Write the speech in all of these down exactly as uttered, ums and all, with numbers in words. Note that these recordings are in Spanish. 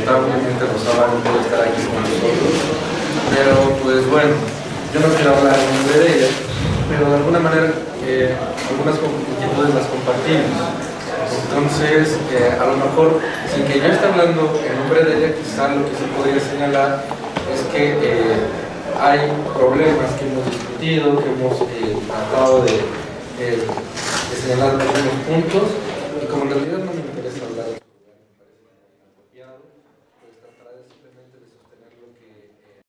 lamentablemente Rosaba no puede estar aquí con nosotros, pero pues bueno, yo no quiero hablar en nombre de ella, pero de alguna manera eh, algunas inquietudes las compartimos. Entonces, eh, a lo mejor, sin que yo esté hablando en nombre de ella, quizás lo que se podría señalar es que eh, hay problemas que hemos discutido, que hemos eh, tratado de, eh, de señalar algunos puntos, y como en realidad no me interesa hablar de eso, me parece inapropiado, pues trataré simplemente de sostener lo que eh,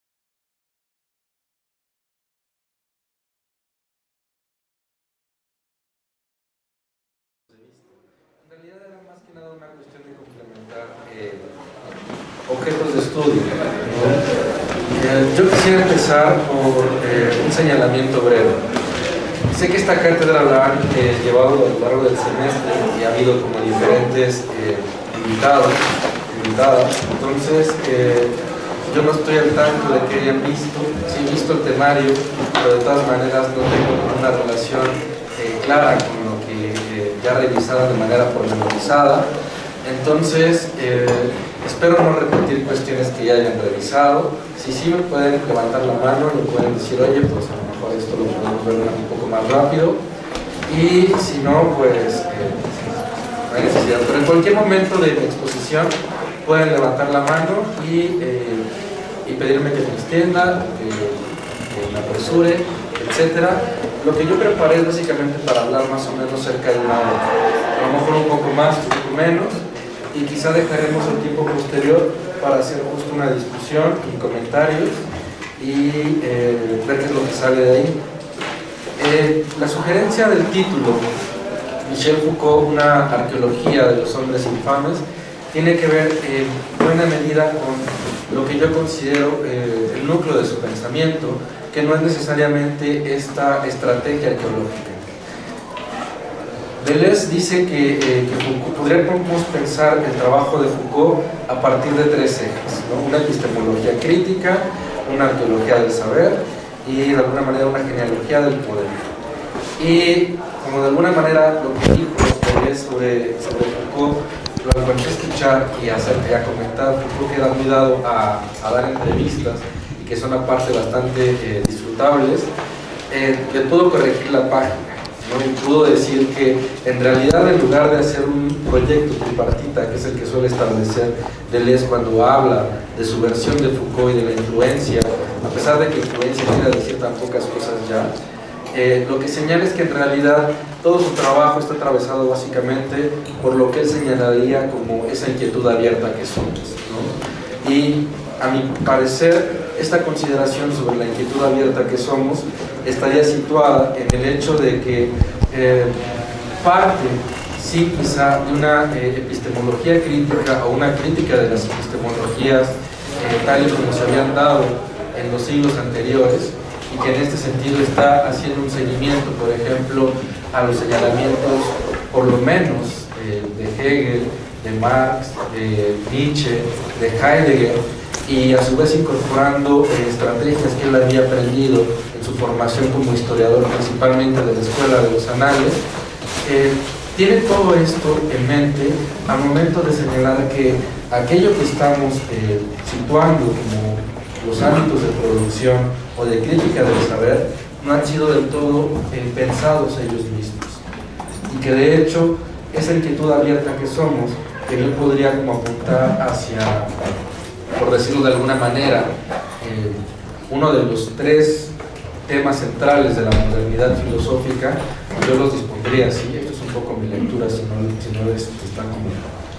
en realidad era más que nada una cuestión de complementar eh, objetos de estudio, ¿no? Eh, yo quisiera empezar por eh, un señalamiento breve. Sé que esta cátedra la han eh, llevado a lo largo del semestre y ha habido como diferentes eh, invitados, invitadas, entonces eh, yo no estoy al tanto de que hayan visto, sí he visto el temario, pero de todas maneras no tengo una relación eh, clara con lo que eh, ya revisaron de manera pormenorizada. Entonces, eh, espero no repetir cuestiones que ya hayan revisado. Si sí me pueden levantar la mano, me pueden decir, oye, pues a lo mejor esto lo podemos ver un poco más rápido. Y si no, pues eh, no hay necesidad. Pero en cualquier momento de mi exposición pueden levantar la mano y, eh, y pedirme que me extienda, que, que me apresure, etcétera. Lo que yo preparé es básicamente para hablar más o menos cerca de una hora. A lo mejor un poco más, un poco menos. Y quizá dejaremos el tiempo posterior para hacer justo una discusión y comentarios y eh, ver qué es lo que sale de ahí. Eh, la sugerencia del título, Michel Foucault, una arqueología de los hombres infames, tiene que ver en buena medida con lo que yo considero eh, el núcleo de su pensamiento, que no es necesariamente esta estrategia arqueológica. Deleuze dice que, eh, que Foucault, podríamos pensar el trabajo de Foucault a partir de tres ejes, ¿no? Una epistemología crítica, una arqueología del saber y de alguna manera una genealogía del poder. Y como de alguna manera lo que dijo Deleuze sobre, sobre Foucault lo alcancé a escuchar y a, hacer, y a comentar. Foucault queda muy dado a, a dar entrevistas y que son aparte bastante eh, disfrutables. Eh, le puedo corregir la página, ¿no? Y pudo decir que en realidad en lugar de hacer un proyecto tripartita, que es el que suele establecer Deleuze cuando habla de su versión de Foucault y de la influencia, a pesar de que influencia quiere decir tan pocas cosas ya, eh, lo que señala es que en realidad todo su trabajo está atravesado básicamente por lo que él señalaría como esa inquietud abierta que somos, ¿no? Y a mi parecer esta consideración sobre la inquietud abierta que somos estaría situada en el hecho de que eh, parte, sí, quizá de una eh, epistemología crítica o una crítica de las epistemologías eh, tales como se habían dado en los siglos anteriores, y que en este sentido está haciendo un seguimiento, por ejemplo, a los señalamientos, por lo menos, eh, de Hegel, de Marx, de Nietzsche, de Heidegger, y a su vez incorporando eh, estrategias que él había aprendido en su formación como historiador, principalmente de la Escuela de los Anales. Eh, tiene todo esto en mente al momento de señalar que aquello que estamos eh, situando como los ámbitos de producción o de crítica del saber no han sido del todo eh, pensados ellos mismos, y que de hecho esa inquietud abierta que somos, que yo podría como apuntar hacia, por decirlo de alguna manera, eh, uno de los tres temas centrales de la modernidad filosófica, yo los dispondría así. Esto es un poco mi lectura, si no, si no es, está como,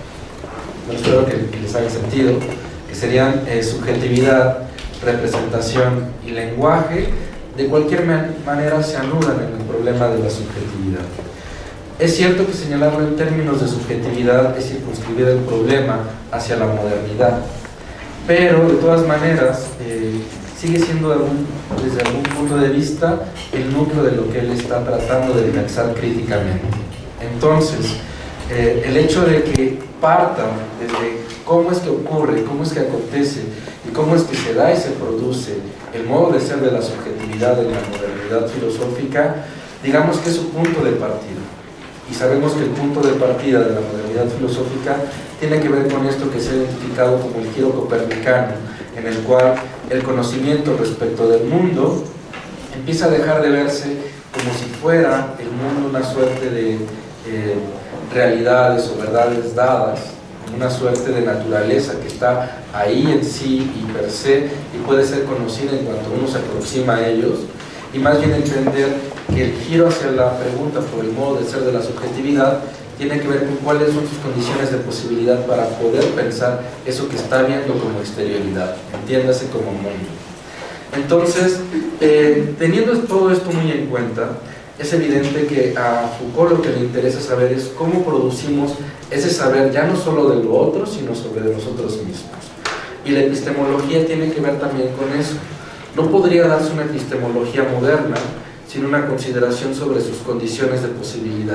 no espero que, que les haga sentido, que serían eh, subjetividad, representación y lenguaje. De cualquier man manera se anudan en el problema de la subjetividad. Es cierto que señalarlo en términos de subjetividad es circunscribir el problema hacia la modernidad, pero de todas maneras eh, sigue siendo algún, desde algún punto de vista el núcleo de lo que él está tratando de pensar críticamente. Entonces, eh, el hecho de que parta desde cómo es que ocurre, cómo es que acontece y cómo es que se da y se produce el modo de ser de la subjetividad en la modernidad filosófica, digamos que es su punto de partida. Y sabemos que el punto de partida de la modernidad filosófica tiene que ver con esto que se ha identificado como el giro copernicano, en el cual el conocimiento respecto del mundo empieza a dejar de verse como si fuera el mundo una suerte de eh, realidades o verdades dadas, una suerte de naturaleza que está ahí en sí y per se y puede ser conocida en cuanto uno se aproxima a ellos, y más bien entender que el giro hacia la pregunta por el modo de ser de la subjetividad tiene que ver con cuáles son sus condiciones de posibilidad para poder pensar eso que está viendo como exterioridad, entiéndase como mundo. Entonces, eh, teniendo todo esto muy en cuenta, es evidente que a Foucault lo que le interesa saber es cómo producimos ese saber ya no solo de lo otro, sino sobre de nosotros mismos. Y la epistemología tiene que ver también con eso. No podría darse una epistemología moderna sin una consideración sobre sus condiciones de posibilidad.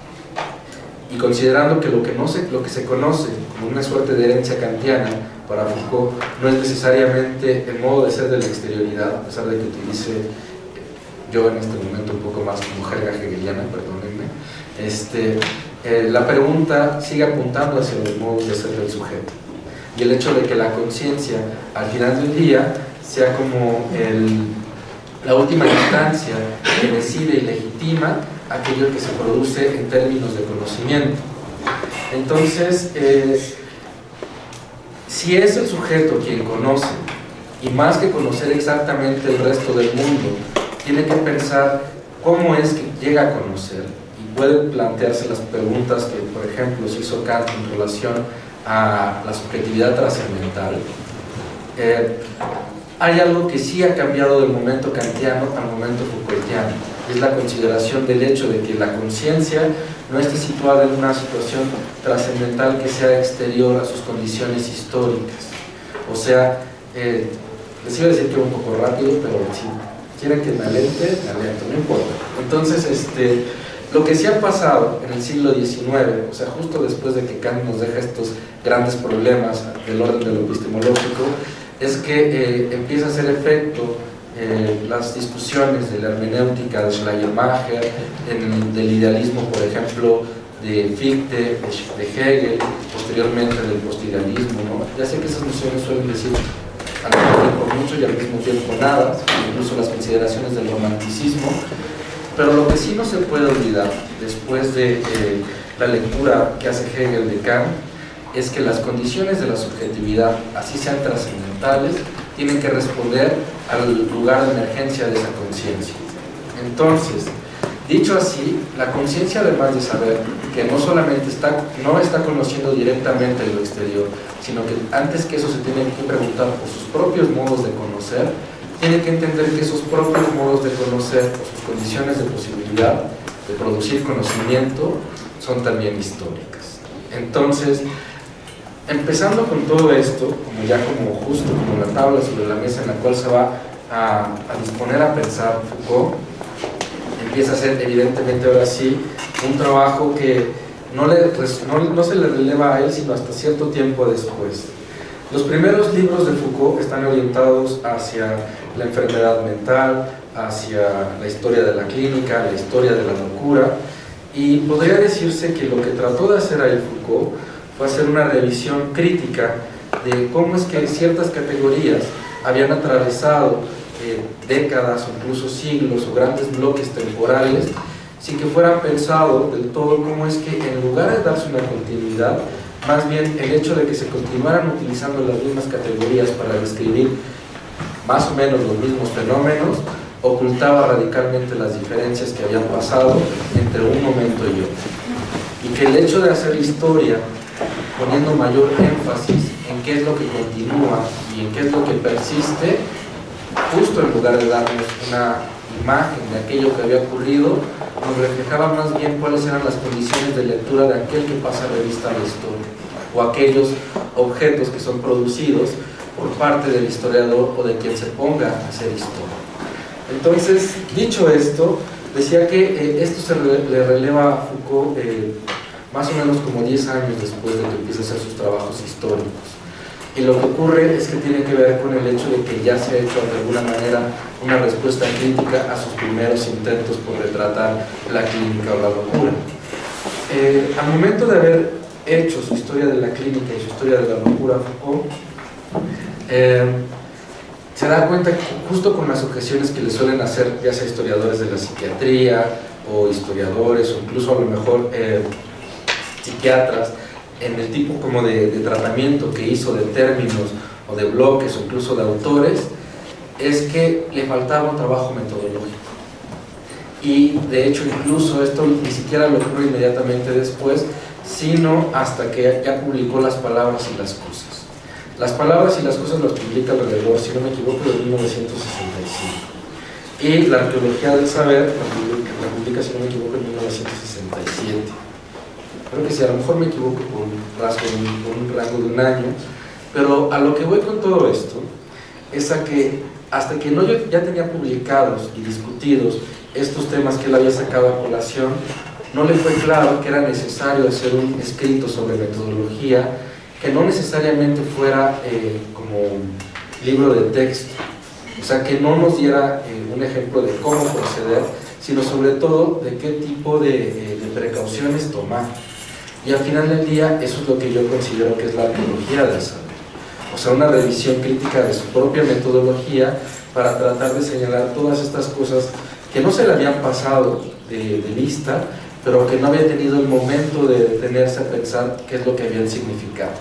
Y considerando que lo que, no se, lo que se conoce como una suerte de herencia kantiana para Foucault no es necesariamente el modo de ser de la exterioridad, a pesar de que utilice yo en este momento un poco más como jerga hegeliana, perdónenme, este, eh, la pregunta sigue apuntando hacia los modos de ser del sujeto. Y el hecho de que la conciencia al final del día sea como el, la última instancia que decide y legitima aquello que se produce en términos de conocimiento. Entonces, eh, si es el sujeto quien conoce, y más que conocer exactamente el resto del mundo, tiene que pensar cómo es que llega a conocer, y puede plantearse las preguntas que, por ejemplo, se hizo Kant en relación a la subjetividad trascendental. Eh, hay algo que sí ha cambiado del momento kantiano al momento Foucaultiano, es la consideración del hecho de que la conciencia no esté situada en una situación trascendental que sea exterior a sus condiciones históricas. O sea, eh, les iba a decir que un poco rápido, pero si quieren que me alente, me alento, no importa. Entonces, este, lo que sí ha pasado en el siglo diecinueve, o sea, justo después de que Kant nos deja estos grandes problemas del orden de lo epistemológico, es que eh, empieza a hacer efecto eh, las discusiones de la hermenéutica de Schleiermacher, en, del idealismo, por ejemplo, de Fichte, de Hegel, posteriormente del postidealismo, ¿no? Ya sé que esas nociones suelen decir al mismo tiempo mucho y al mismo tiempo nada, incluso las consideraciones del romanticismo, pero lo que sí no se puede olvidar después de eh, la lectura que hace Hegel de Kant es que las condiciones de la subjetividad, así sean trascendentales, tienen que responder al lugar de emergencia de esa conciencia. Entonces, dicho así, la conciencia, además de saber que no solamente está, no está conociendo directamente lo exterior, sino que antes que eso se tiene que preguntar por sus propios modos de conocer, tiene que entender que esos propios modos de conocer, o sus condiciones de posibilidad de producir conocimiento, son también históricas. Entonces, empezando con todo esto, como ya como justo como la tabla sobre la mesa en la cual se va a, a disponer a pensar Foucault, empieza a ser evidentemente ahora sí un trabajo que no, le, no, no se le releva a él sino hasta cierto tiempo después. Los primeros libros de Foucault están orientados hacia la enfermedad mental, hacia la historia de la clínica, la historia de la locura, y podría decirse que lo que trató de hacer ahí Foucault fue hacer una revisión crítica de cómo es que ciertas categorías habían atravesado eh, décadas o incluso siglos o grandes bloques temporales sin que fueran pensado del todo cómo es que en lugar de darse una continuidad, más bien el hecho de que se continuaran utilizando las mismas categorías para describir más o menos los mismos fenómenos ocultaba radicalmente las diferencias que habían pasado entre un momento y otro, y que el hecho de hacer historia poniendo mayor énfasis en qué es lo que continúa y en qué es lo que persiste, justo en lugar de darnos una imagen de aquello que había ocurrido, nos reflejaba más bien cuáles eran las condiciones de lectura de aquel que pasa revista a la historia, o aquellos objetos que son producidos por parte del historiador o de quien se ponga a hacer historia. Entonces, dicho esto, decía que eh, esto se re le releva a Foucault eh, más o menos como diez años después de que empieza a hacer sus trabajos históricos. Y lo que ocurre es que tiene que ver con el hecho de que ya se ha hecho de alguna manera una respuesta crítica a sus primeros intentos por retratar la clínica o la locura. Eh, al momento de haber hecho su historia de la clínica y su historia de la locura, Foucault eh, se da cuenta que justo con las objeciones que le suelen hacer ya sea historiadores de la psiquiatría o historiadores o incluso a lo mejor eh, psiquiatras, en el tipo como de, de tratamiento que hizo de términos o de bloques o incluso de autores, es que le faltaba un trabajo metodológico. Y de hecho incluso esto ni siquiera lo ocurrió inmediatamente después, sino hasta que ya publicó Las palabras y las cosas. Las palabras y las cosas las publica alrededor, si no me equivoco, de mil novecientos sesenta y cinco. Y la arqueología del saber la publica, la publica, si no me equivoco, en mil novecientos sesenta y siete. Creo que sí, a lo mejor me equivoco por un, rasgo, por un rango de un año, pero a lo que voy con todo esto es a que hasta que no yo ya tenía publicados y discutidos estos temas que él había sacado a colación, no le fue claro que era necesario hacer un escrito sobre metodología que no necesariamente fuera eh, como libro de texto, o sea, que no nos diera eh, un ejemplo de cómo proceder, sino sobre todo de qué tipo de, eh, de precauciones tomar. Y al final del día, eso es lo que yo considero que es la arqueología del saber, o sea, una revisión crítica de su propia metodología para tratar de señalar todas estas cosas que no se le habían pasado de, de vista, pero que no había tenido el momento de detenerse a pensar qué es lo que habían significado.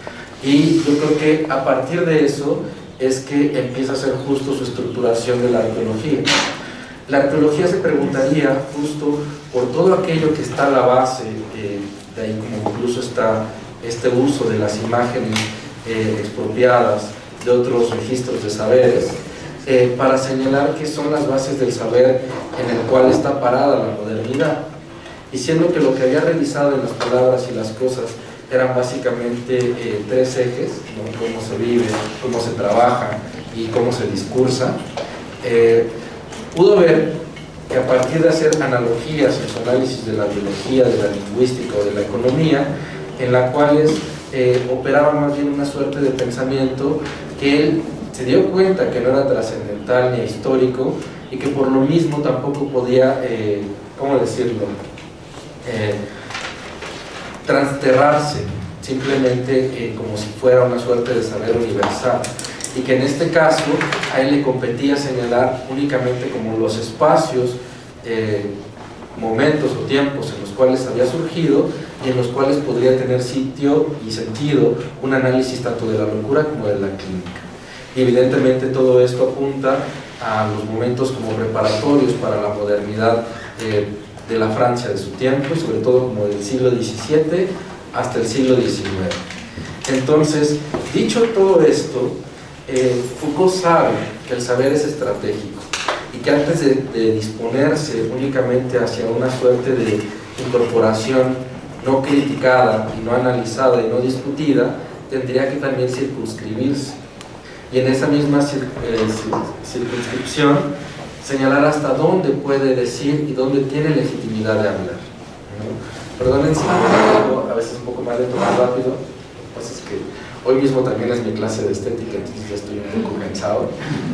Y yo creo que a partir de eso es que empieza a ser justo su estructuración de la arqueología. La arqueología se preguntaría justo por todo aquello que está a la base, eh, de ahí como incluso está este uso de las imágenes eh, expropiadas de otros registros de saberes, eh, para señalar qué son las bases del saber en el cual está parada la modernidad. Y siendo que lo que había revisado en Las palabras y las cosas eran básicamente eh, tres ejes, ¿no? Cómo se vive, cómo se trabaja y cómo se discursa, eh, pudo ver que a partir de hacer analogías en su análisis de la biología, de la lingüística o de la economía, en las cuales eh, operaba más bien una suerte de pensamiento que él se dio cuenta que no era trascendental ni histórico y que por lo mismo tampoco podía, eh, ¿cómo decirlo?, eh, transterrarse simplemente eh, como si fuera una suerte de saber universal, y que en este caso a él le competía señalar únicamente como los espacios, eh, momentos o tiempos en los cuales había surgido y en los cuales podría tener sitio y sentido un análisis tanto de la locura como de la clínica. Y evidentemente todo esto apunta a los momentos como preparatorios para la modernidad eh, de la Francia de su tiempo, y sobre todo como del siglo diecisiete hasta el siglo diecinueve. Entonces, dicho todo esto, eh, Foucault sabe que el saber es estratégico y que antes de, de disponerse únicamente hacia una suerte de incorporación no criticada y no analizada y no discutida, tendría que también circunscribirse, y en esa misma cir eh, circunscripción señalar hasta dónde puede decir y dónde tiene legitimidad de hablar, ¿no? Perdonen si me a veces un poco más lento, más rápido, lo que pasa es que hoy mismo también es mi clase de estética, entonces ya estoy un poco cansado,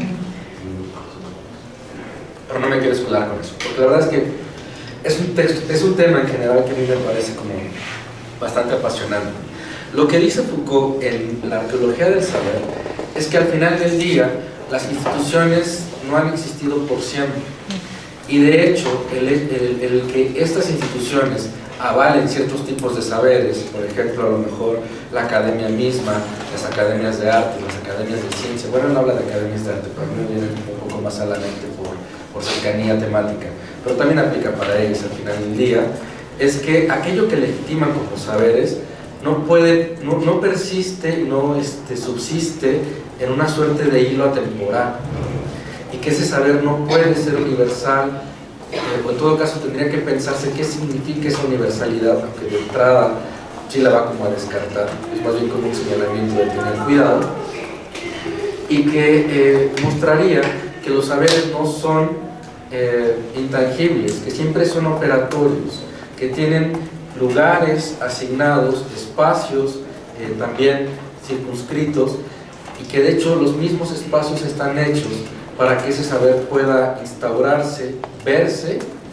pero no me quiero escudar con eso, porque la verdad es que es un, texto, es un tema en general que a mí me parece como bastante apasionante. Lo que dice Foucault en la arqueología del saber es que al final del día las instituciones no han existido por siempre, y de hecho el, el, el que estas instituciones avalen ciertos tipos de saberes, por ejemplo a lo mejor la academia misma, las academias de arte, las academias de ciencia, bueno, no habla de academias de arte, pero a mí me viene un poco más a la mente por, por cercanía temática, pero también aplica para ellos al final del día, es que aquello que legitiman como saberes no puede, no, no persiste, no este, subsiste en una suerte de hilo atemporal, y que ese saber no puede ser universal, eh, o en todo caso tendría que pensarse qué significa esa universalidad, aunque de entrada sí la va como a descartar, es más bien como un señalamiento de tener cuidado, y que eh, mostraría que los saberes no son eh, intangibles, que siempre son operatorios, que tienen lugares asignados, espacios eh, también circunscritos, y que de hecho los mismos espacios están hechos para que ese saber pueda instaurarse, verse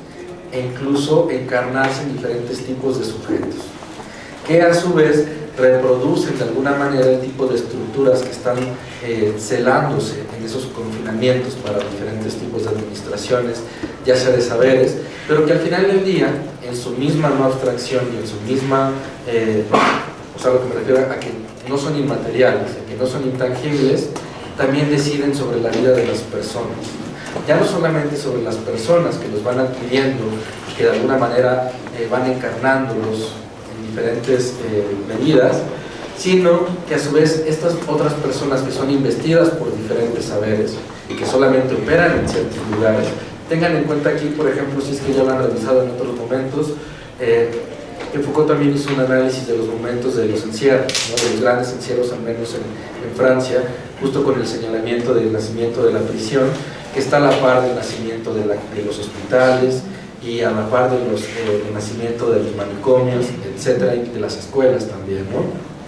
e incluso encarnarse en diferentes tipos de sujetos, que a su vez reproducen de alguna manera el tipo de estructuras que están eh, celándose en esos confinamientos para diferentes tipos de administraciones, ya sea de saberes, pero que al final del día, en su misma no abstracción y en su misma, eh, o sea, lo que me refiero a que no son inmateriales, a que no son intangibles, también deciden sobre la vida de las personas. Ya no solamente sobre las personas que los van adquiriendo, que de alguna manera eh, van encarnándolos en diferentes eh, medidas, sino que a su vez estas otras personas que son investidas por diferentes saberes y que solamente operan en ciertos lugares, tengan en cuenta aquí, por ejemplo, si es que ya lo han revisado en otros momentos, eh, que Foucault también hizo un análisis de los momentos de los encierros, ¿no? De los grandes encierros, al menos en, en Francia, justo con el señalamiento del nacimiento de la prisión, que está a la par del nacimiento de, la, de los hospitales y a la par de los, eh, del nacimiento de los manicomios, etcétera, y de las escuelas también, ¿no?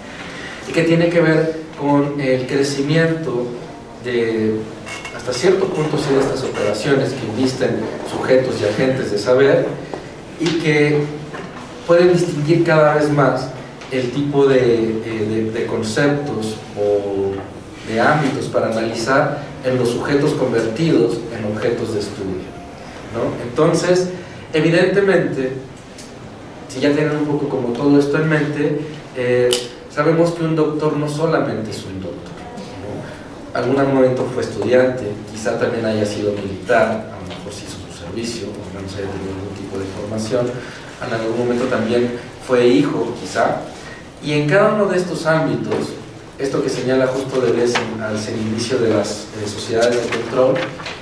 Y que tiene que ver con el crecimiento de, hasta cierto punto, sí, de estas operaciones que invisten sujetos y agentes de saber y que pueden distinguir cada vez más el tipo de, de, de conceptos o de ámbitos para analizar en los sujetos convertidos en objetos de estudio, ¿no? Entonces, evidentemente, si ya tienen un poco como todo esto en mente, eh, sabemos que un doctor no solamente es un doctor, ¿no? Algún momento fue estudiante, quizá también haya sido militar, a lo mejor sí hizo su servicio, o al menos haya tenido algún tipo de formación, en algún momento también fue hijo, quizá, y en cada uno de estos ámbitos, esto que señala justo Deleuze al inicio de las eh, sociedades de control,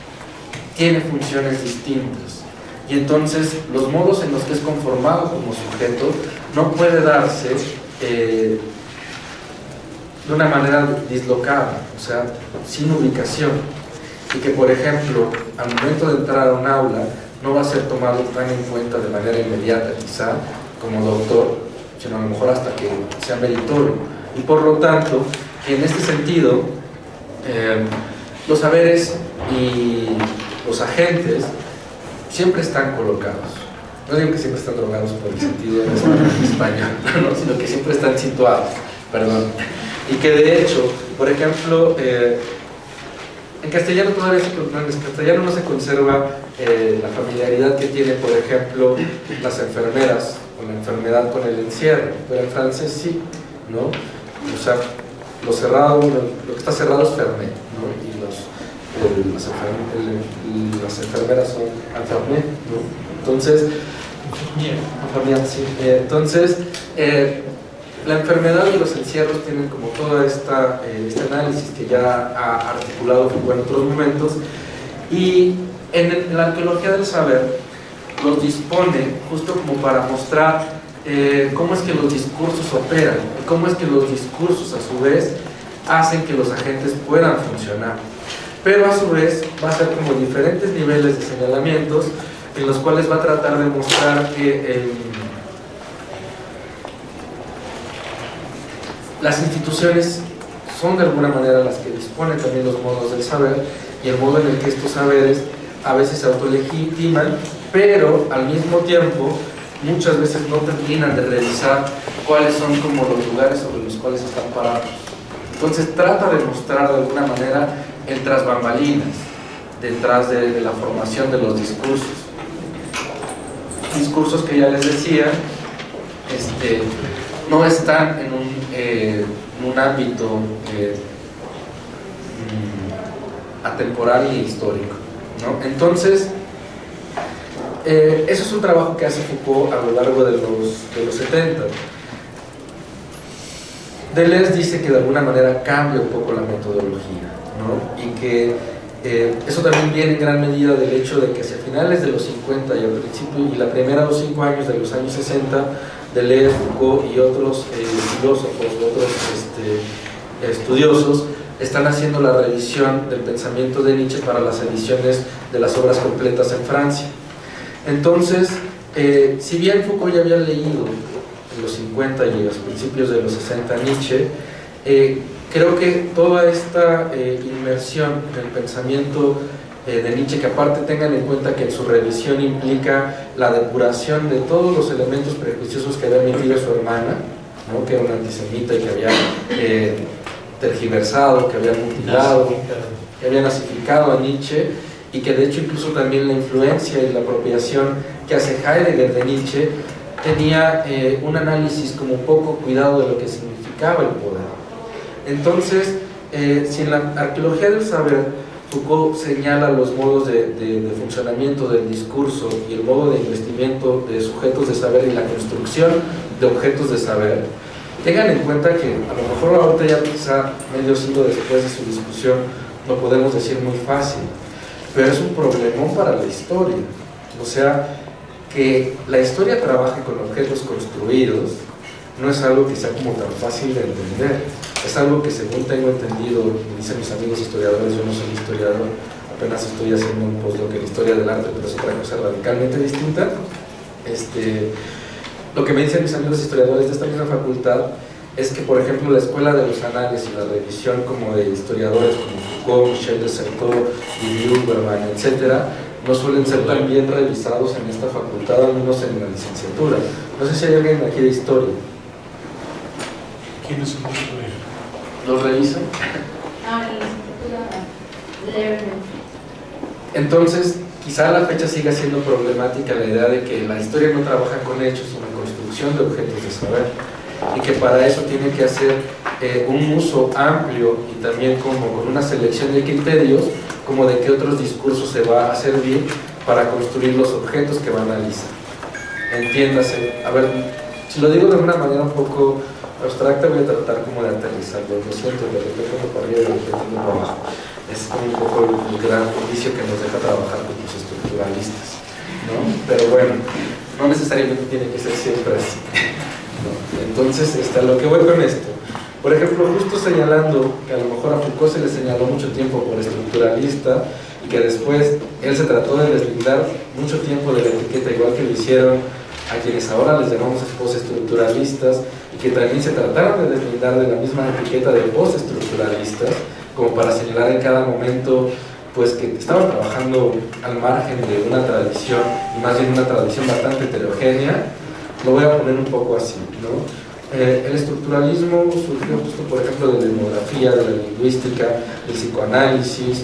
tiene funciones distintas, y entonces los modos en los que es conformado como sujeto no puede darse eh, de una manera dislocada, o sea, sin ubicación, y que, por ejemplo, al momento de entrar a un aula no va a ser tomado tan en cuenta de manera inmediata, quizá, como doctor, sino a lo mejor hasta que sea meritorio. Y por lo tanto, en este sentido, eh, los saberes y los agentes siempre están colocados. No digo que siempre están drogados por el sentido en español, ¿no? Sino que siempre están situados, perdón. Y que de hecho, por ejemplo, eh, en castellano todavía se, en castellano no se conserva eh, la familiaridad que tienen, por ejemplo, las enfermeras con la enfermedad con el encierro, pero en francés sí, ¿no? O sea, lo cerrado, lo que está cerrado es fermé, ¿no? Y los, el, las, enfermeras, el, las enfermeras son enfermé, ¿no? Entonces, enfermera, sí. Eh, entonces, eh, la enfermedad y los encierros tienen como todo esta, eh, este análisis que ya ha articulado Foucault en otros momentos, y en, el, en la arqueología del saber los dispone justo como para mostrar eh, cómo es que los discursos operan, cómo es que los discursos a su vez hacen que los agentes puedan funcionar, pero a su vez va a ser como diferentes niveles de señalamientos en los cuales va a tratar de mostrar que eh, las instituciones son de alguna manera las que disponen también los modos del saber y el modo en el que estos saberes a veces se autolegitiman, pero al mismo tiempo muchas veces no terminan de revisar cuáles son como los lugares sobre los cuales están parados. Entonces trata de mostrar de alguna manera el tras bambalinas detrás de, de la formación de los discursos. Discursos que ya les decía, este, no están en un, eh, en un ámbito eh, atemporal y histórico, ¿no? Entonces, eh, eso es un trabajo que hace Foucault a lo largo de los, de los setenta. Deleuze dice que de alguna manera cambia un poco la metodología, ¿no? Y que eh, eso también viene en gran medida del hecho de que hacia finales de los cincuenta y al principio y la primera dos cinco años de los años sesenta, Deleuze, Foucault y otros eh, filósofos, otros este, estudiosos están haciendo la revisión del pensamiento de Nietzsche para las ediciones de las obras completas en Francia. Entonces, eh, si bien Foucault ya había leído en los cincuenta y a los principios de los sesenta Nietzsche, eh, creo que toda esta eh, inmersión en el pensamiento eh, de Nietzsche, que aparte tengan en cuenta que en su revisión implica la depuración de todos los elementos prejuiciosos que había metido su hermana, ¿no? Que era una antisemita y que había eh, tergiversado, que había mutilado, que había nazificado a Nietzsche, y que de hecho incluso también la influencia y la apropiación que hace Heidegger de Nietzsche tenía eh, un análisis como poco cuidado de lo que significaba el poder. Entonces, eh, si en la arqueología del saber Foucault señala los modos de, de, de funcionamiento del discurso y el modo de investimiento de sujetos de saber y la construcción de objetos de saber, tengan en cuenta que a lo mejor ahorita ya quizá medio siglo después de su discusión lo podemos decir muy fácil, pero es un problemón para la historia. O sea, que la historia trabaje con objetos construidos no es algo que sea como tan fácil de entender. Es algo que, según tengo entendido, me dicen mis amigos historiadores, yo no soy historiador, apenas estoy haciendo un postdoc en historia del arte, pero es otra cosa radicalmente distinta. Este, lo que me dicen mis amigos historiadores de esta misma facultad es que, por ejemplo, la escuela de los anales y la revisión como de historiadores como Foucault, Michel de Certeau, Didier Berman, etcétera, no suelen ser tan bien revisados en esta facultad, al menos en la licenciatura. No sé si hay alguien aquí de historia. ¿Quién es el maestro? ¿Los revisan? Ah, en la licenciatura. Entonces, quizá a la fecha siga siendo problemática la idea de que la historia no trabaja con hechos, sino en construcción de objetos de saber, y que para eso tiene que hacer eh, un uso amplio y también como con una selección de criterios, como de qué otros discursos se va a servir para construir los objetos que va a analizar. Entiéndase, a ver, si lo digo de una manera un poco abstracta, voy a tratar como de aterrizarlo. Lo siento, de repente uno para arriba y de repente uno para abajo. Es como un poco el, el gran juicio que nos deja trabajar con los estructuralistas, ¿no? Pero bueno, no necesariamente tiene que ser siempre así, ¿no? Entonces, está lo que voy con esto. Por ejemplo, justo señalando que a lo mejor a Foucault se le señaló mucho tiempo por estructuralista y que después él se trató de deslindar mucho tiempo de la etiqueta, igual que lo hicieron a quienes ahora les llamamos postestructuralistas, y que también se trataron de deslindar de la misma etiqueta de postestructuralistas, como para señalar en cada momento pues que estaban trabajando al margen de una tradición, y más bien una tradición bastante heterogénea. Lo voy a poner un poco así, ¿no? Eh, el estructuralismo surgió justo, por ejemplo, de la etnografía, de la lingüística, del psicoanálisis,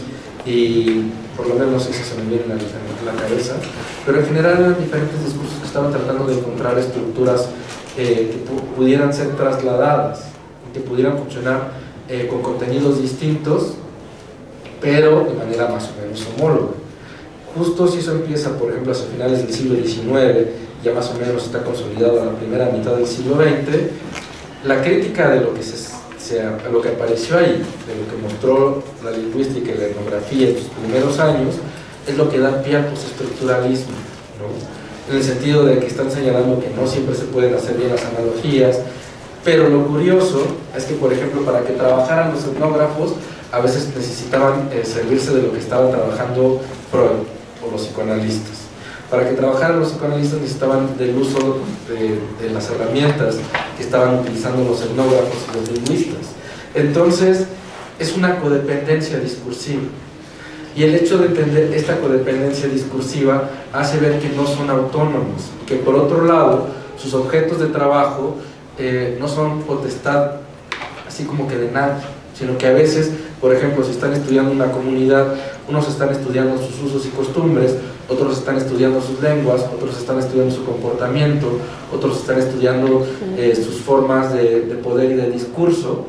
y por lo menos eso se me viene en la, en la cabeza, pero en general eran diferentes discursos que estaban tratando de encontrar estructuras eh, que pu pudieran ser trasladadas, que pudieran funcionar eh, con contenidos distintos, pero de manera más o menos homóloga. Justo si eso empieza, por ejemplo, hacia finales del siglo diecinueve, ya más o menos está consolidado en la primera mitad del siglo veinte, la crítica de lo que, se, se, lo que apareció ahí, de lo que mostró la lingüística y la etnografía en sus primeros años, es lo que da pie al postestructuralismo, ¿no? En el sentido de que están señalando que no siempre se pueden hacer bien las analogías, pero lo curioso es que, por ejemplo, para que trabajaran los etnógrafos, a veces necesitaban eh, servirse de lo que estaban trabajando Freud o los psicoanalistas. Para que trabajaran los psicoanalistas necesitaban del uso de, de las herramientas que estaban utilizando los etnógrafos y los lingüistas. Entonces, es una codependencia discursiva. Y el hecho de entender esta codependencia discursiva hace ver que no son autónomos, y que por otro lado, sus objetos de trabajo eh, no son potestad así como que de nadie, sino que a veces, por ejemplo, si están estudiando una comunidad, unos están estudiando sus usos y costumbres, otros están estudiando sus lenguas, otros están estudiando su comportamiento, otros están estudiando eh, sus formas de, de poder y de discurso,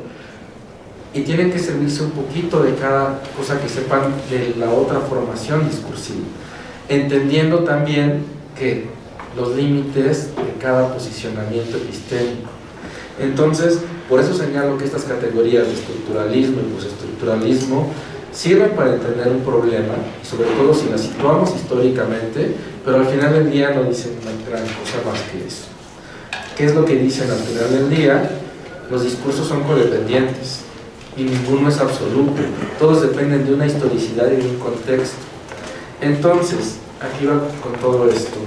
y tienen que servirse un poquito de cada cosa que sepan de la otra formación discursiva, entendiendo también que los límites de cada posicionamiento epistémico. Entonces, por eso señalo que estas categorías de estructuralismo y postestructuralismo sirven para entender un problema, sobre todo si las situamos históricamente, pero al final del día no dicen una gran cosa más que eso. ¿Qué es lo que dicen al final del día? Los discursos son codependientes y ninguno es absoluto, todos dependen de una historicidad y de un contexto. Entonces, aquí va con todo esto,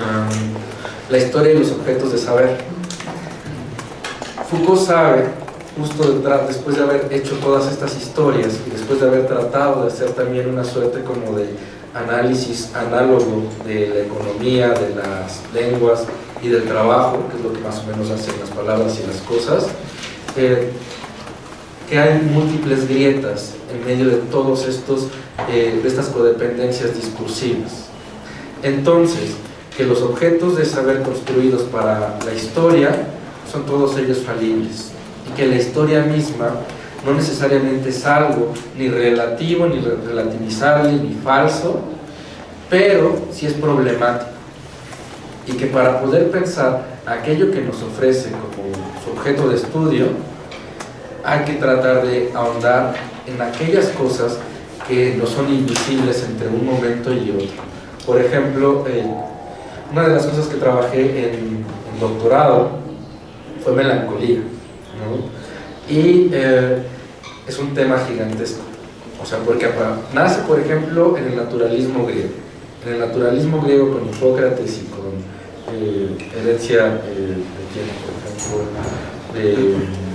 um, la historia y los objetos de saber. Foucault sabe justo detrás, después de haber hecho todas estas historias y después de haber tratado de hacer también una suerte como de análisis análogo de la economía, de las lenguas y del trabajo, que es lo que más o menos hacen las palabras y las cosas, eh, que hay múltiples grietas en medio de todos estos, eh, de estas codependencias discursivas. Entonces, que los objetos de saber construidos para la historia son todos ellos falibles, y que la historia misma no necesariamente es algo ni relativo, ni relativizable, ni falso, pero sí es problemático, y que para poder pensar aquello que nos ofrece como su objeto de estudio, hay que tratar de ahondar en aquellas cosas que no son invisibles entre un momento y otro. Por ejemplo, eh, una de las cosas que trabajé en, en doctorado fue melancolía, ¿no? Y eh, es un tema gigantesco, o sea, porque nace, por ejemplo, en el naturalismo griego. En el naturalismo griego, con Hipócrates y con eh, herencia eh, de quién, por ejemplo, de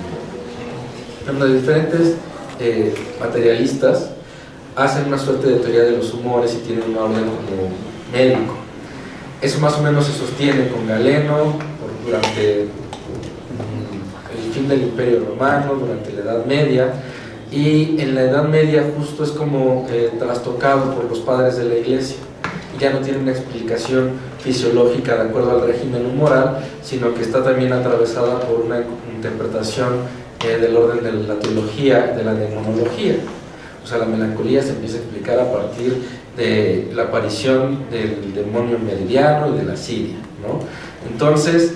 de diferentes eh, materialistas, hacen una suerte de teoría de los humores y tienen un orden como médico. Eso más o menos se sostiene con Galeno por, durante mm, el fin del Imperio Romano, durante la Edad Media, y en la Edad Media justo es como eh, trastocado por los padres de la Iglesia, y ya no tiene una explicación fisiológica de acuerdo al régimen humoral, sino que está también atravesada por una interpretación Eh, del orden de la teología, de la demonología. O sea, la melancolía se empieza a explicar a partir de la aparición del demonio meridiano y de la Siria, ¿no? Entonces,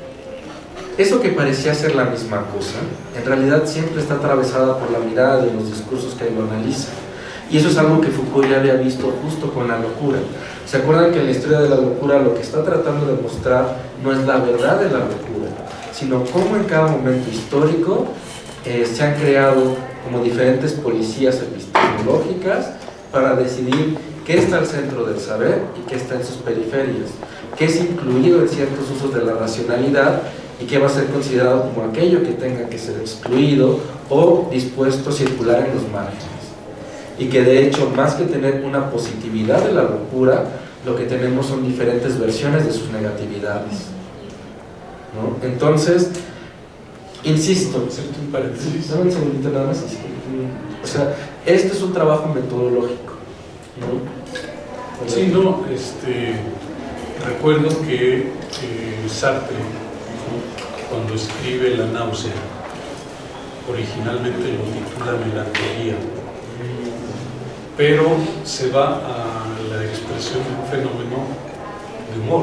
eso que parecía ser la misma cosa, en realidad siempre está atravesada por la mirada de los discursos que lo analizan. Y eso es algo que Foucault ya había visto justo con la locura. ¿Se acuerdan que en la historia de la locura lo que está tratando de mostrar no es la verdad de la locura, sino cómo en cada momento histórico eh, se han creado como diferentes policías epistemológicas para decidir qué está al centro del saber y qué está en sus periferias, qué es incluido en ciertos usos de la racionalidad y qué va a ser considerado como aquello que tenga que ser excluido o dispuesto a circular en los márgenes. Y que de hecho, más que tener una positividad de la locura, lo que tenemos son diferentes versiones de sus negatividades, ¿no? Entonces, insisto, un paréntesis, dame un segundito nada más. O sea, este es un trabajo metodológico, ¿no? Sí, no, este, recuerdo que eh, Sartre, cuando escribe La náusea, originalmente lo titula Melancolía, pero se va a la expresión de un fenómeno de humor.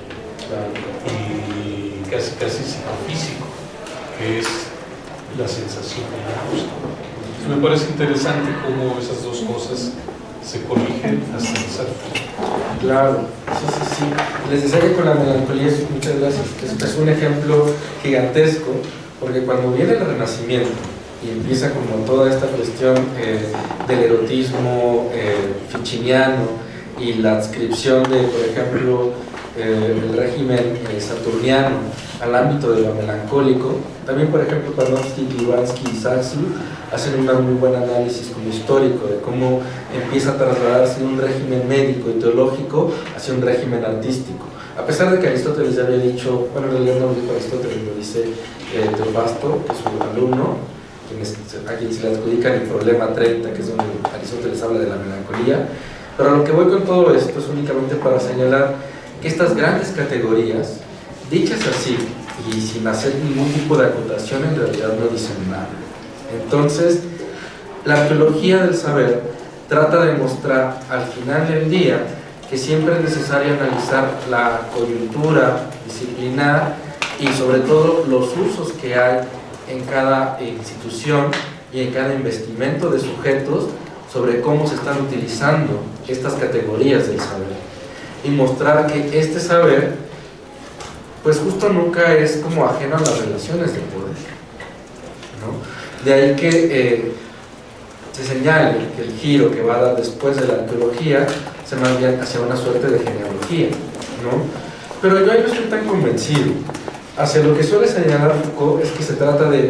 Y casi casi psicofísico, que es la sensación de náusea. Me parece interesante cómo esas dos cosas se coligen hasta el Sartre. Claro, sí, sí, sí. Les decía que con la melancolía, muchas gracias, es, es un ejemplo gigantesco, porque cuando viene el Renacimiento y empieza como toda esta cuestión eh, del erotismo eh, ficiniano y la adscripción de, por ejemplo, eh, el régimen eh, saturniano al ámbito de lo melancólico, también por ejemplo Panofsky, Klivansky y Saxo hacen un muy buen análisis como histórico de cómo empieza a trasladarse de un régimen médico y teológico hacia un régimen artístico, a pesar de que Aristóteles ya había dicho, bueno, en realidad no lo dijo Aristóteles, lo dice eh, Teobasto, que es su alumno, a quien se le adjudica el problema treinta, que es donde Aristóteles habla de la melancolía. Pero a lo que voy con todo esto es únicamente para señalar que estas grandes categorías, dichas así y sin hacer ningún tipo de acotación, en realidad no dicen nada. Entonces, la arqueología del saber trata de mostrar al final del día que siempre es necesario analizar la coyuntura disciplinar y sobre todo los usos que hay en cada institución y en cada investimento de sujetos sobre cómo se están utilizando estas categorías del saber y mostrar que este saber pues justo nunca es como ajeno a las relaciones de poder, ¿no? De ahí que eh, se señale que el giro que va a dar después de la arqueología se más bien hacia una suerte de genealogía, ¿no? Pero yo ahí no estoy tan convencido. Hacia lo que suele señalar Foucault es que se trata de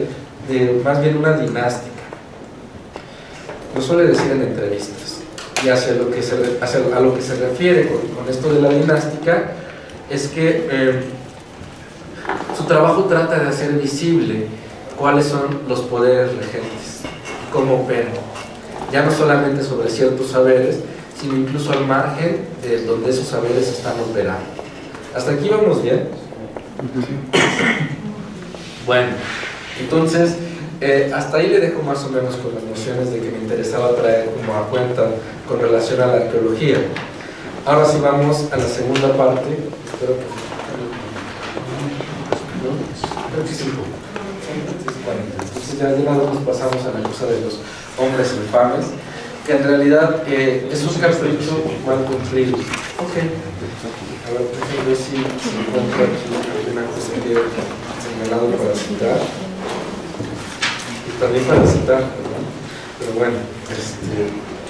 de más bien una dinástica. Lo suele decir en entrevistas. Y hacia lo que se, hacia a lo que se refiere con, con esto de la dinástica es que eh, su trabajo trata de hacer visible cuáles son los poderes regentes, cómo operan, ya no solamente sobre ciertos saberes, sino incluso al margen de donde esos saberes están operando. ¿Hasta aquí vamos bien? Bueno, entonces eh, hasta ahí le dejo más o menos con las nociones de que me interesaba traer como a cuenta con relación a la arqueología. Ahora sí vamos a la segunda parte. Espero que... ¿no? Creo que sí. Bueno, entonces ya de nada nos pasamos a la cosa de los hombres infames, que en realidad eh, es un capricho mal cumplido. Ok. A ver, déjenme ver si, si encuentro aquí alguna cosa que he señalado para citar. Y también para citar, ¿verdad? Pero bueno, este...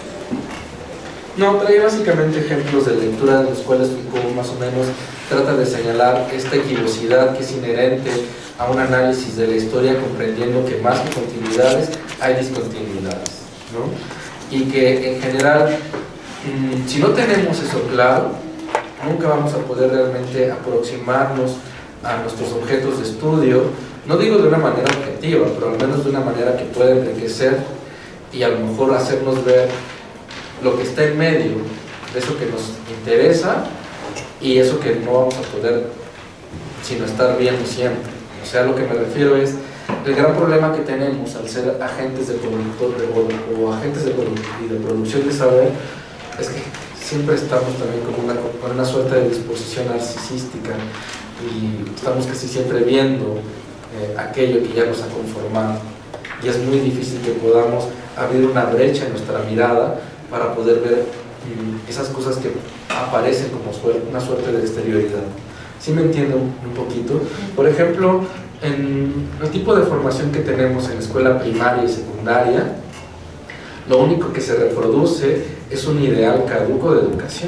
no, trae básicamente ejemplos de lectura de los cuales Foucault más o menos trata de señalar esta equivocidad que es inherente a un análisis de la historia, comprendiendo que más que continuidades hay discontinuidades, ¿no? Y que en general, mmm, si no tenemos eso claro, nunca vamos a poder realmente aproximarnos a nuestros objetos de estudio, no digo de una manera objetiva, pero al menos de una manera que pueda enriquecer y a lo mejor hacernos ver lo que está en medio de eso que nos interesa y eso que no vamos a poder sino estar viendo siempre. O sea, lo que me refiero es el gran problema que tenemos al ser agentes de productor de, o, o agentes de, y de producción de saber es que siempre estamos también con una, con una suerte de disposición narcisística y estamos casi siempre viendo eh, aquello que ya nos ha conformado, y es muy difícil que podamos abrir una brecha en nuestra mirada para poder ver mm, esas cosas que aparecen como suerte, una suerte de exterioridad. ¿Sí me entienden un poquito? Por ejemplo, en el tipo de formación que tenemos en escuela primaria y secundaria, lo único que se reproduce es un ideal caduco de educación.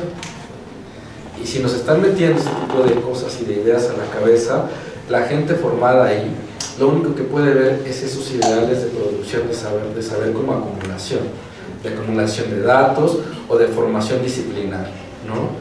Y si nos están metiendo ese tipo de cosas y de ideas a la cabeza, la gente formada ahí, lo único que puede ver es esos ideales de producción de saber, de saber como acumulación, de acumulación de datos o de formación disciplinar, ¿no?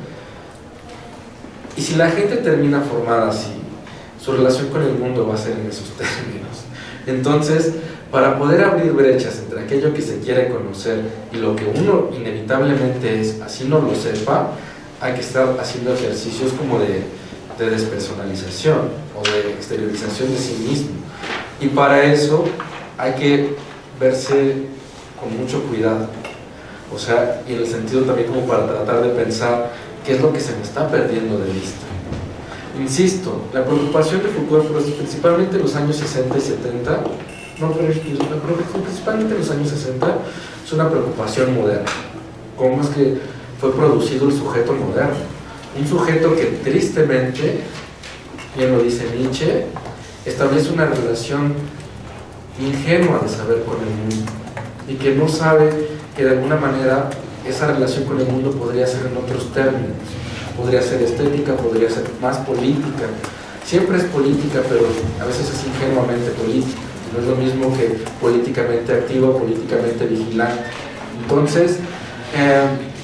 Y si la gente termina formada así, su relación con el mundo va a ser en esos términos. Entonces, para poder abrir brechas entre aquello que se quiere conocer y lo que uno inevitablemente es, así no lo sepa, hay que estar haciendo ejercicios como de, de despersonalización o de exteriorización de sí mismo. Y para eso hay que verse con mucho cuidado. O sea, y en el sentido también como para tratar de pensar qué es lo que se me está perdiendo de vista. Insisto, la preocupación de Foucault, principalmente en los años sesenta y setenta, no, pero principalmente en los años sesenta, es una preocupación moderna. ¿Cómo es que fue producido el sujeto moderno? Un sujeto que tristemente, bien lo dice Nietzsche, establece una relación ingenua de saber con el mundo y que no sabe que de alguna manera esa relación con el mundo podría ser en otros términos, podría ser estética, podría ser más política. Siempre es política, pero a veces es ingenuamente política. No es lo mismo que políticamente activo, políticamente vigilante. Entonces, eh,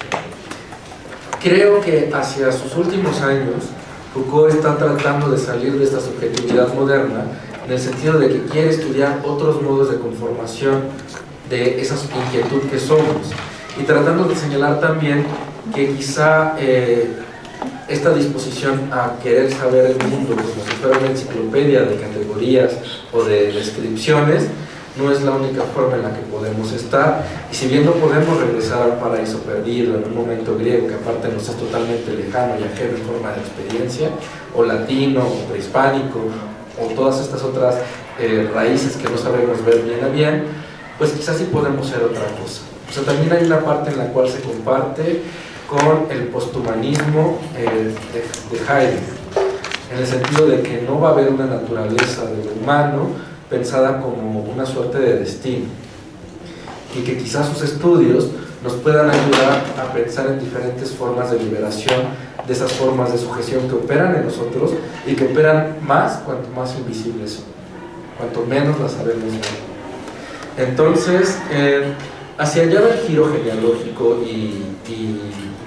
creo que hacia sus últimos años, Foucault está tratando de salir de esta subjetividad moderna, en el sentido de que quiere estudiar otros modos de conformación de esa inquietud que somos, y tratando de señalar también que quizá eh, esta disposición a querer saber el mundo como si fuera una enciclopedia de categorías o de descripciones no es la única forma en la que podemos estar, y si bien no podemos regresar al paraíso perdido en un momento griego que aparte nos es totalmente lejano y ajeno en forma de experiencia, o latino, o prehispánico, o todas estas otras eh, raíces que no sabemos ver bien a bien, pues quizás sí podemos ser otra cosa. O sea, también hay una parte en la cual se comparte con el posthumanismo eh, de, de Heidegger, en el sentido de que no va a haber una naturaleza del humano pensada como una suerte de destino, y que quizás sus estudios nos puedan ayudar a pensar en diferentes formas de liberación de esas formas de sujeción que operan en nosotros y que operan más cuanto más invisibles son. cuanto menos la sabemos ver. Entonces, eh, hacia allá va el giro genealógico y, y,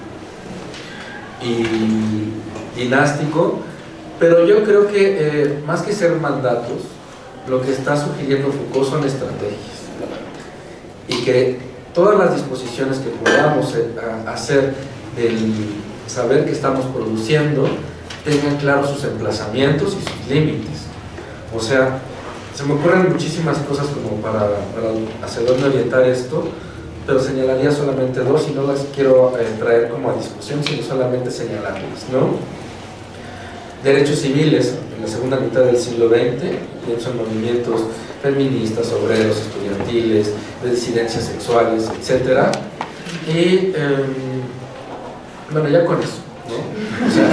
y dinástico, pero yo creo que eh, más que ser mandatos, lo que está sugiriendo Foucault son estrategias, y que todas las disposiciones que podamos hacer del saber que estamos produciendo tengan claros sus emplazamientos y sus límites. O sea, se me ocurren muchísimas cosas como para, para hacer dónde orientar esto, pero señalaría solamente dos y no las quiero eh, traer como a discusión, sino solamente señalarlas, ¿no? Derechos civiles en la segunda mitad del siglo veinte, pienso en movimientos feministas, obreros, estudiantiles, de disidencias sexuales, etcétera. Y eh, bueno, ya con eso, ¿no? O sea,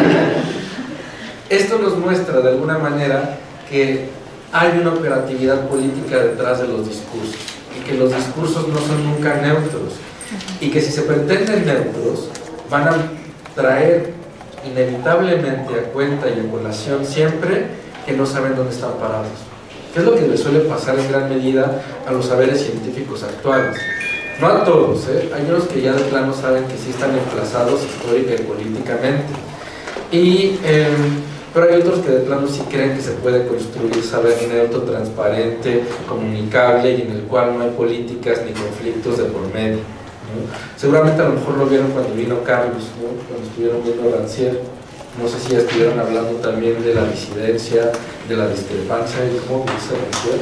esto nos muestra de alguna manera que hay una operatividad política detrás de los discursos, y que los discursos no son nunca neutros, y que si se pretenden neutros van a traer inevitablemente a cuenta y a colación siempre que no saben dónde están parados, que es lo que le suele pasar en gran medida a los saberes científicos actuales. No a todos, ¿eh? Hay unos que ya de plano saben que sí están emplazados histórica y políticamente, y, eh, pero hay otros que de plano sí creen que se puede construir saber neutro, transparente, comunicable, y en el cual no hay políticas ni conflictos de por medio, ¿no? Seguramente a lo mejor lo vieron cuando vino Carlos, ¿no? Cuando estuvieron viendo Rancière. No sé si ya estuvieron hablando también de la disidencia, de la discrepancia, y cómo dice Rancière,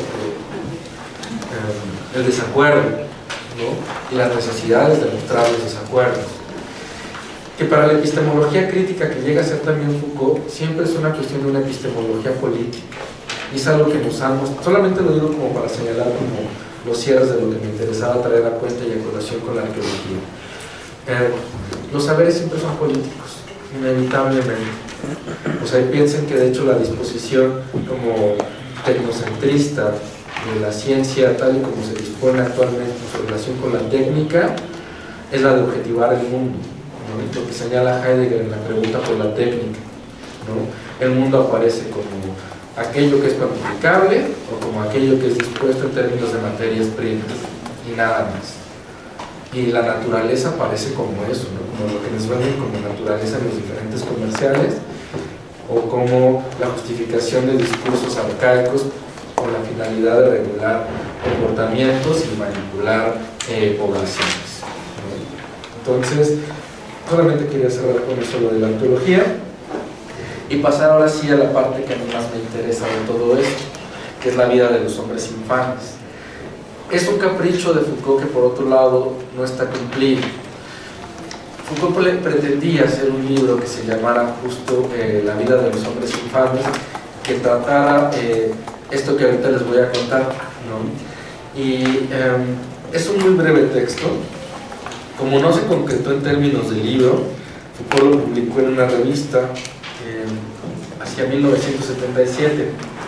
eh, el desacuerdo, ¿no? Y las necesidades de mostrar los desacuerdos. Que para la epistemología crítica, que llega a ser también Foucault, siempre es una cuestión de una epistemología política. Y es algo que nos han mostrado, solamente lo digo como para señalar como los cierres de lo que me interesaba traer a cuenta y a colación con la arqueología. Eh, los saberes siempre son políticos, inevitablemente. O sea, piensen que de hecho la disposición como tecnocentrista de la ciencia, tal y como se dispone actualmente en su relación con la técnica, es la de objetivar el mundo, ¿no? Lo que señala Heidegger en la pregunta por la técnica, ¿no? El mundo aparece como aquello que es cuantificable o como aquello que es dispuesto en términos de materias primas y nada más. Y la naturaleza aparece como eso, ¿no? Como lo que nos venden como naturaleza en los diferentes comerciales, o como la justificación de discursos arcaicos con la finalidad de regular comportamientos y manipular eh, poblaciones, ¿no? Entonces, solamente quería cerrar con eso lo de la arqueología y pasar ahora sí a la parte que a mí más me interesa de todo esto, que es la vida de los hombres infames. Es un capricho de Foucault que por otro lado no está cumplido. Foucault pretendía hacer un libro que se llamara justo eh, La vida de los hombres infames, que tratara eh, esto que ahorita les voy a contar, ¿no? Y eh, es un muy breve texto. Como no se concretó en términos de libro, Foucault lo publicó en una revista eh, hacia mil novecientos setenta y siete.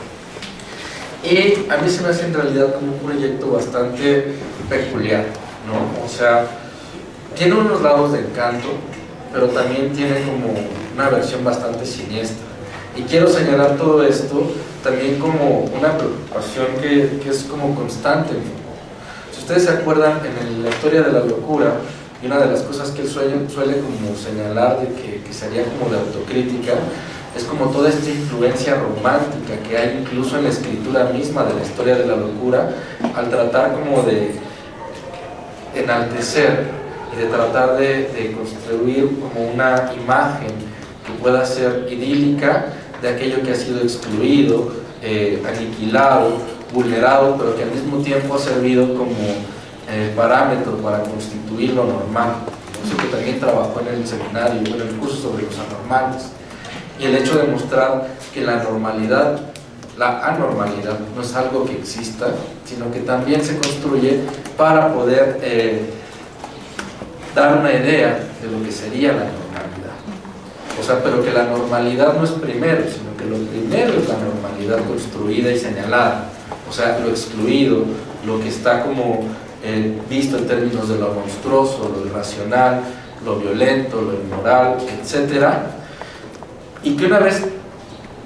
Y a mí se me hace en realidad como un proyecto bastante peculiar, ¿no? O sea, tiene unos lados de encanto, pero también tiene como una versión bastante siniestra. Y quiero señalar todo esto también como una preocupación que, que es como constante. Si ustedes se acuerdan, en la historia de la locura, y una de las cosas que él suele, suele como señalar de que, que sería como de autocrítica, es como toda esta influencia romántica que hay incluso en la escritura misma de la historia de la locura, al tratar como de enaltecer y de tratar de, de construir como una imagen que pueda ser idílica de aquello que ha sido excluido, eh, aniquilado, vulnerado, pero que al mismo tiempo ha servido como eh, parámetro para constituir lo normal. Eso que también trabajó en el seminario, en el curso sobre los anormales. Y el hecho de mostrar que la normalidad, la anormalidad, no es algo que exista, sino que también se construye para poder eh, dar una idea de lo que sería la normalidad. O sea, pero que la normalidad no es primero, sino que lo primero es la normalidad construida y señalada. O sea, lo excluido, lo que está como eh, visto en términos de lo monstruoso, lo irracional, lo violento, lo inmoral, etcétera. Y que una vez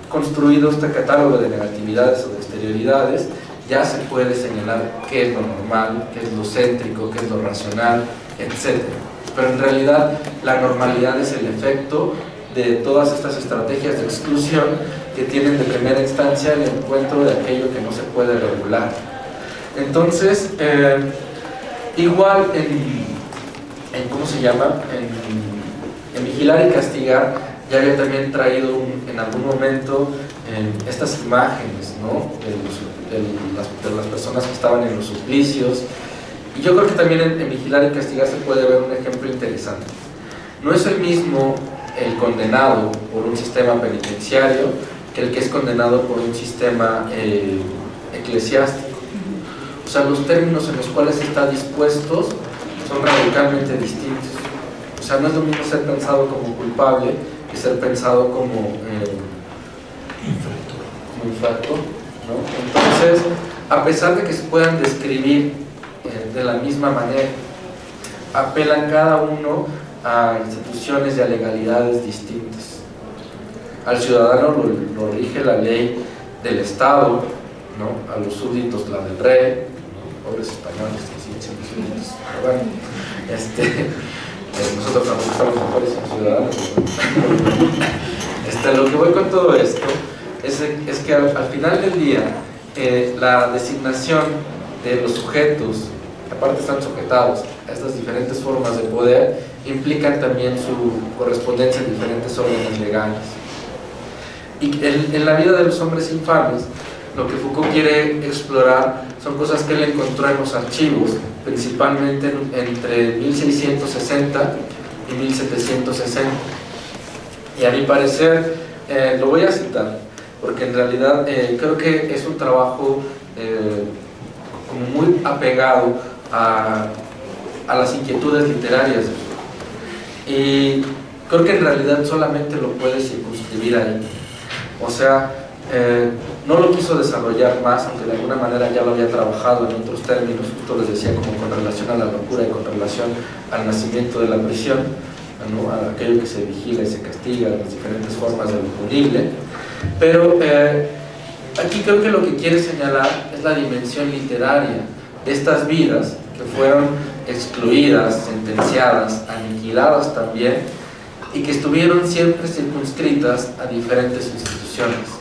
construido este catálogo de negatividades o de exterioridades, ya se puede señalar qué es lo normal, qué es lo céntrico, qué es lo racional, etcétera. Pero en realidad la normalidad es el efecto de todas estas estrategias de exclusión que tienen de primera instancia el encuentro de aquello que no se puede regular. Entonces, eh, igual en, en, ¿cómo se llama? En, en Vigilar y Castigar, ya había también traído un, en algún momento eh, estas imágenes, ¿no? de, los, de, las, de las personas que estaban en los suplicios. Y yo creo que también en, en Vigilar y Castigar se puede ver un ejemplo interesante. No es el mismo el condenado por un sistema penitenciario que el que es condenado por un sistema eh, eclesiástico. O sea, los términos en los cuales está dispuestos son radicalmente distintos. O sea, no es lo mismo ser pensado como culpable que ser pensado como eh, infractor, como infractor, ¿no? Entonces, a pesar de que se puedan describir eh, de la misma manera, apelan cada uno a instituciones y a legalidades distintas. Al ciudadano lo, lo rige la ley del Estado, ¿no? A los súbditos la del rey, ¿no? Pobres españoles que siguen siendo súbditos, pero bueno, este, eh, nosotros tampoco estamos mejores en ciudadanos, ¿no? este, lo que voy con todo esto es, es que al, al final del día eh, la designación de los sujetos, que aparte están sujetados a estas diferentes formas de poder, implican también su correspondencia en diferentes órdenes legales. Y en, en la vida de los hombres infames, lo que Foucault quiere explorar son cosas que él encontró en los archivos, principalmente en, entre mil seiscientos sesenta y mil setecientos sesenta. Y a mi parecer, eh, lo voy a citar, porque en realidad eh, creo que es un trabajo eh, como muy apegado a, a las inquietudes literarias. Y creo que en realidad solamente lo puede circunscribir ahí. O sea, eh, no lo quiso desarrollar más, aunque de alguna manera ya lo había trabajado en otros términos, justo les decía, como con relación a la locura y con relación al nacimiento de la prisión, ¿no? A aquello que se vigila y se castiga, las diferentes formas de lo punible. Pero eh, aquí creo que lo que quiere señalar es la dimensión literaria de estas vidas que fueron excluidas, sentenciadas, aniquiladas también, y que estuvieron siempre circunscritas a diferentes instituciones.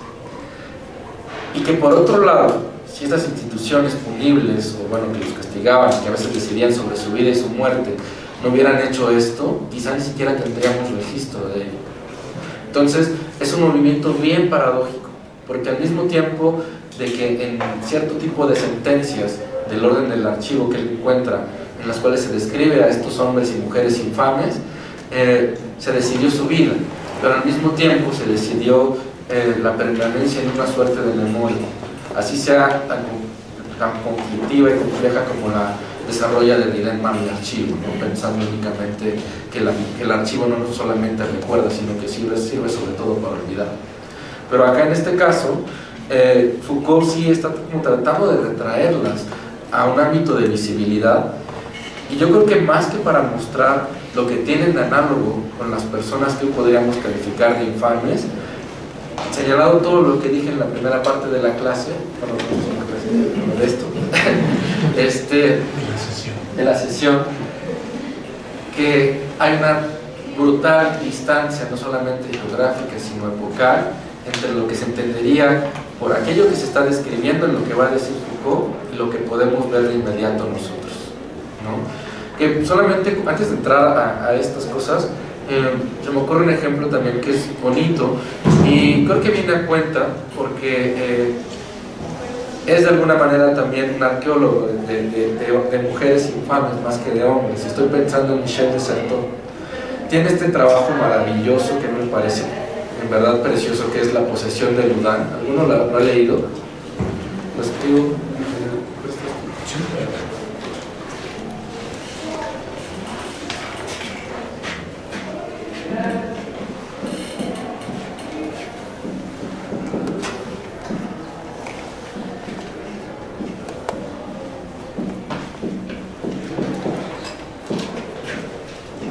Y que por otro lado, si estas instituciones punibles, o bueno, que los castigaban, que a veces decidían sobre su vida y su muerte, no hubieran hecho esto, quizá ni siquiera tendríamos registro de ello. Entonces, es un movimiento bien paradójico, porque al mismo tiempo de que en cierto tipo de sentencias del orden del archivo que él encuentra, en las cuales se describe a estos hombres y mujeres infames, eh, se decidió su vida, pero al mismo tiempo se decidió eh, la permanencia en una suerte de memoria, así sea tan, tan conflictiva y compleja como la desarrolla el dilema del archivo, ¿no? Pensando únicamente que, la, que el archivo no solamente recuerda, sino que sirve, sirve sobre todo para olvidar. Pero acá en este caso, eh, Foucault sí está como tratando de retraerlas a un ámbito de visibilidad, y yo creo que más que para mostrar lo que tienen de análogo con las personas que hoy podríamos calificar de infames, señalado todo lo que dije en la primera parte de la clase, bueno, no, de esto, este, de la sesión, que hay una brutal distancia, no solamente geográfica, sino epocal, entre lo que se entendería por aquello que se está describiendo en lo que va a decir Foucault y lo que podemos ver de inmediato nosotros, ¿no? Que solamente antes de entrar a, a estas cosas, eh, se me ocurre un ejemplo también que es bonito y creo que viene a cuenta porque eh, es de alguna manera también un arqueólogo de, de, de, de mujeres infames más que de hombres. Estoy pensando en Michel de Certeau. Tiene este trabajo maravilloso que me parece en verdad precioso, que es La posesión de Ludán. ¿Alguno lo, lo ha leído? Lo escribo.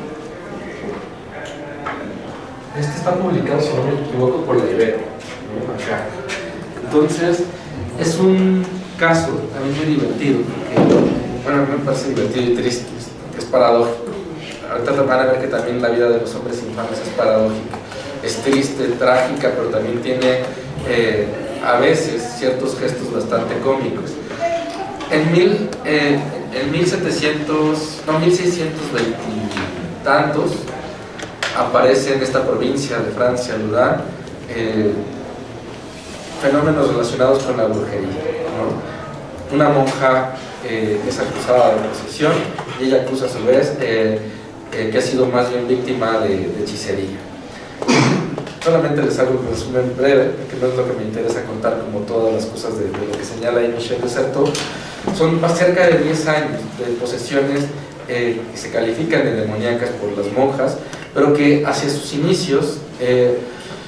Este está publicado, si no me equivoco, por la Ibero, ¿no? Entonces, es un caso también muy divertido, porque, bueno, a mí me parece divertido y triste, es paradójico. Ahorita van a ver que también la vida de los hombres infames es paradójica, es triste, trágica, pero también tiene eh, a veces ciertos gestos bastante cómicos. En, mil, eh, en mil setecientos, no, mil seiscientos veinte y tantos aparece en esta provincia de Francia, Loudun, eh, fenómenos relacionados con la brujería, ¿no? Una monja eh, es acusada de posesión y ella acusa a su vez eh, eh, que ha sido más bien víctima de, de hechicería. Solamente les hago un resumen breve, que no es lo que me interesa contar como todas las cosas de, de lo que señala ahí Michel de Certeau. Son más cerca de diez años de posesiones eh, que se califican de demoníacas por las monjas, pero que hacia sus inicios eh,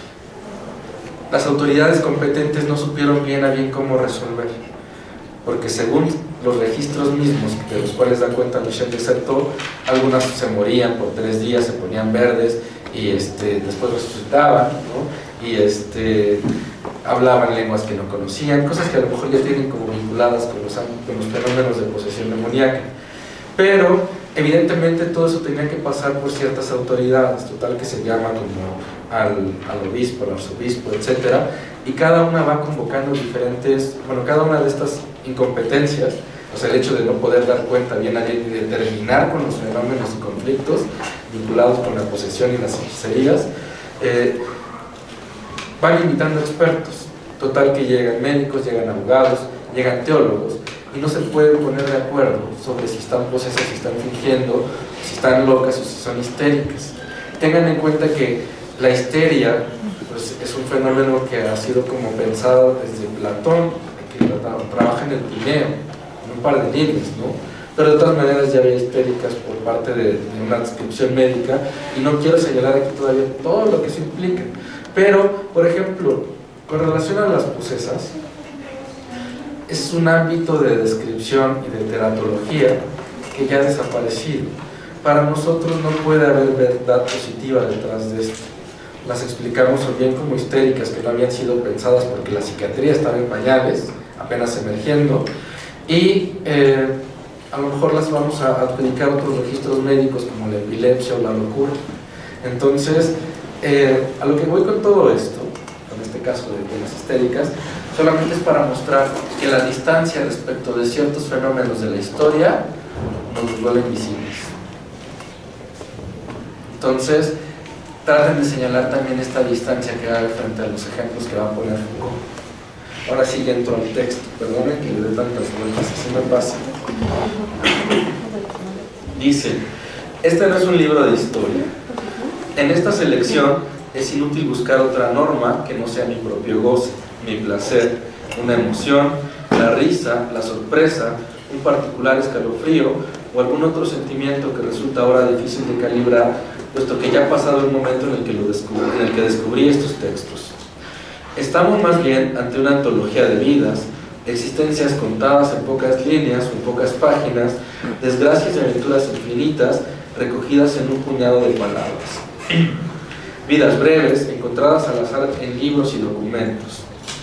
las autoridades competentes no supieron bien a bien cómo resolver, porque según los registros mismos de los cuales da cuenta Michel de Certeau, algunas se morían por tres días, se ponían verdes y este, después resucitaban, ¿no? Y este, hablaban lenguas que no conocían, cosas que a lo mejor ya tienen como vinculadas con los, con los fenómenos de posesión demoníaca. Pero evidentemente todo eso tenía que pasar por ciertas autoridades, total que se llama como al, al obispo, al arzobispo, etcétera, y cada una va convocando diferentes, bueno, cada una de estas incompetencias, o sea, el hecho de no poder dar cuenta bien a bien y determinar con los fenómenos y conflictos vinculados con la posesión y las hechicerías, eh, van invitando expertos, total que llegan médicos, llegan abogados, llegan teólogos, y no se pueden poner de acuerdo sobre si están posesas, si están fingiendo, si están locas o si son histéricas. Tengan en cuenta que la histeria pues, es un fenómeno que ha sido como pensado desde Platón, que trabaja en el Tineo, en un par de libros, ¿no? Pero de todas maneras ya había histéricas por parte de, de una descripción médica, y no quiero señalar aquí todavía todo lo que eso implica. Pero, por ejemplo, con relación a las posesas, es un ámbito de descripción y de teratología que ya ha desaparecido. Para nosotros no puede haber verdad positiva detrás de esto. Las explicamos o bien como histéricas que no habían sido pensadas porque la psiquiatría estaba en pañales, apenas emergiendo, y eh, a lo mejor las vamos a adjudicar otros registros médicos como la epilepsia o la locura. Entonces, eh, a lo que voy con todo esto, en este caso de, de las histéricas, solamente es para mostrar que la distancia respecto de ciertos fenómenos de la historia nos vuelven visibles. Entonces, traten de señalar también esta distancia que hay frente a los ejemplos que va a poner Foucault. Ahora sí ya entro al texto, perdonen que le dé tantas vueltas, así me pasa. Dice, este no es un libro de historia. En esta selección es inútil buscar otra norma que no sea mi propio goce, mi placer, una emoción, la risa, la sorpresa, un particular escalofrío o algún otro sentimiento que resulta ahora difícil de calibrar, puesto que ya ha pasado el momento en el que, lo descubrí, en el que descubrí estos textos. Estamos más bien ante una antología de vidas, existencias contadas en pocas líneas o en pocas páginas, desgracias y aventuras infinitas recogidas en un puñado de palabras. Vidas breves, encontradas al azar en libros y documentos.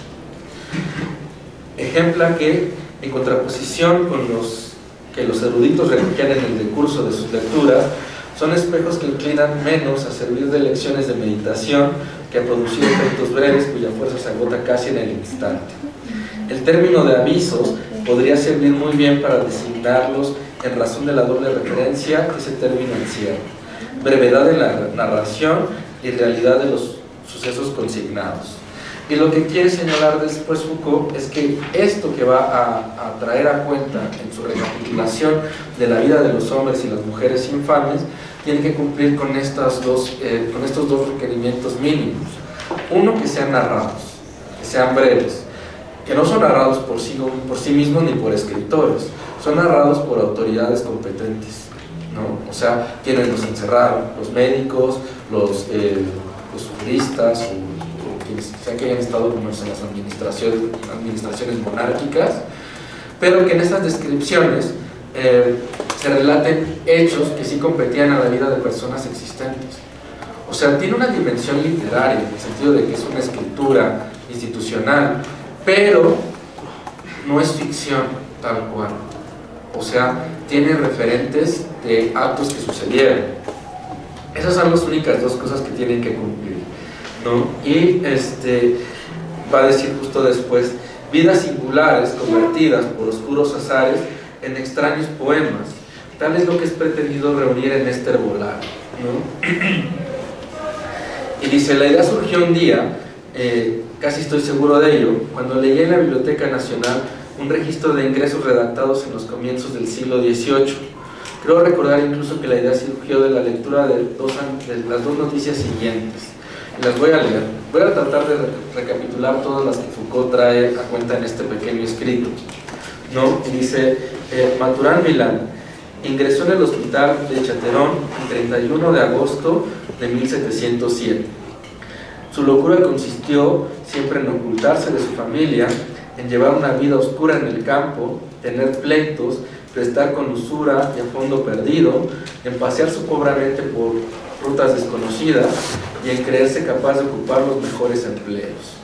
Ejempla que, en contraposición con los que los eruditos recogían en el decurso de sus lecturas, son espejos que inclinan menos a servir de lecciones de meditación que a producir efectos breves cuya fuerza se agota casi en el instante. El término de avisos podría servir muy bien para designarlos en razón de la doble referencia que ese término encierra: brevedad de la narración y realidad de los sucesos consignados. Y lo que quiere señalar después Foucault es que esto que va a, a traer a cuenta en su recapitulación de la vida de los hombres y las mujeres infames tiene que cumplir con, estas dos, eh, con estos dos requerimientos mínimos. Uno, que sean narrados, que sean breves, que no son narrados por sí, por sí mismos ni por escritores, son narrados por autoridades competentes, ¿no? O sea, quienes los encerraron, los médicos, los, eh, los juristas, o, quienes sean que hayan estado como en las administraciones, administraciones monárquicas, pero que en estas descripciones eh, se relaten hechos que sí competían a la vida de personas existentes. O sea, tiene una dimensión literaria, en el sentido de que es una escritura institucional, pero no es ficción tal cual, o sea, tiene referentes de actos que sucedieron. Esas son las únicas dos cosas que tienen que cumplir, ¿no? Y este, va a decir justo después: vidas singulares convertidas por oscuros azares en extraños poemas, tal es lo que es pretendido reunir en este herbolario, ¿no? Y dice: la idea surgió un día, eh, casi estoy seguro de ello, cuando leí en la Biblioteca Nacional un registro de ingresos redactados en los comienzos del siglo dieciocho. Creo recordar incluso que la idea surgió de la lectura de, dos, de las dos noticias siguientes. Y las voy a leer. Voy a tratar de recapitular todas las que Foucault trae a cuenta en este pequeño escrito, ¿no? Y dice: eh, Maturana Milán ingresó en el hospital de Chateron el treinta y uno de agosto de mil setecientos siete. Su locura consistió siempre en ocultarse de su familia, en llevar una vida oscura en el campo, tener pleitos, prestar con usura y a fondo perdido, en pasearse pobremente por rutas desconocidas y en creerse capaz de ocupar los mejores empleos.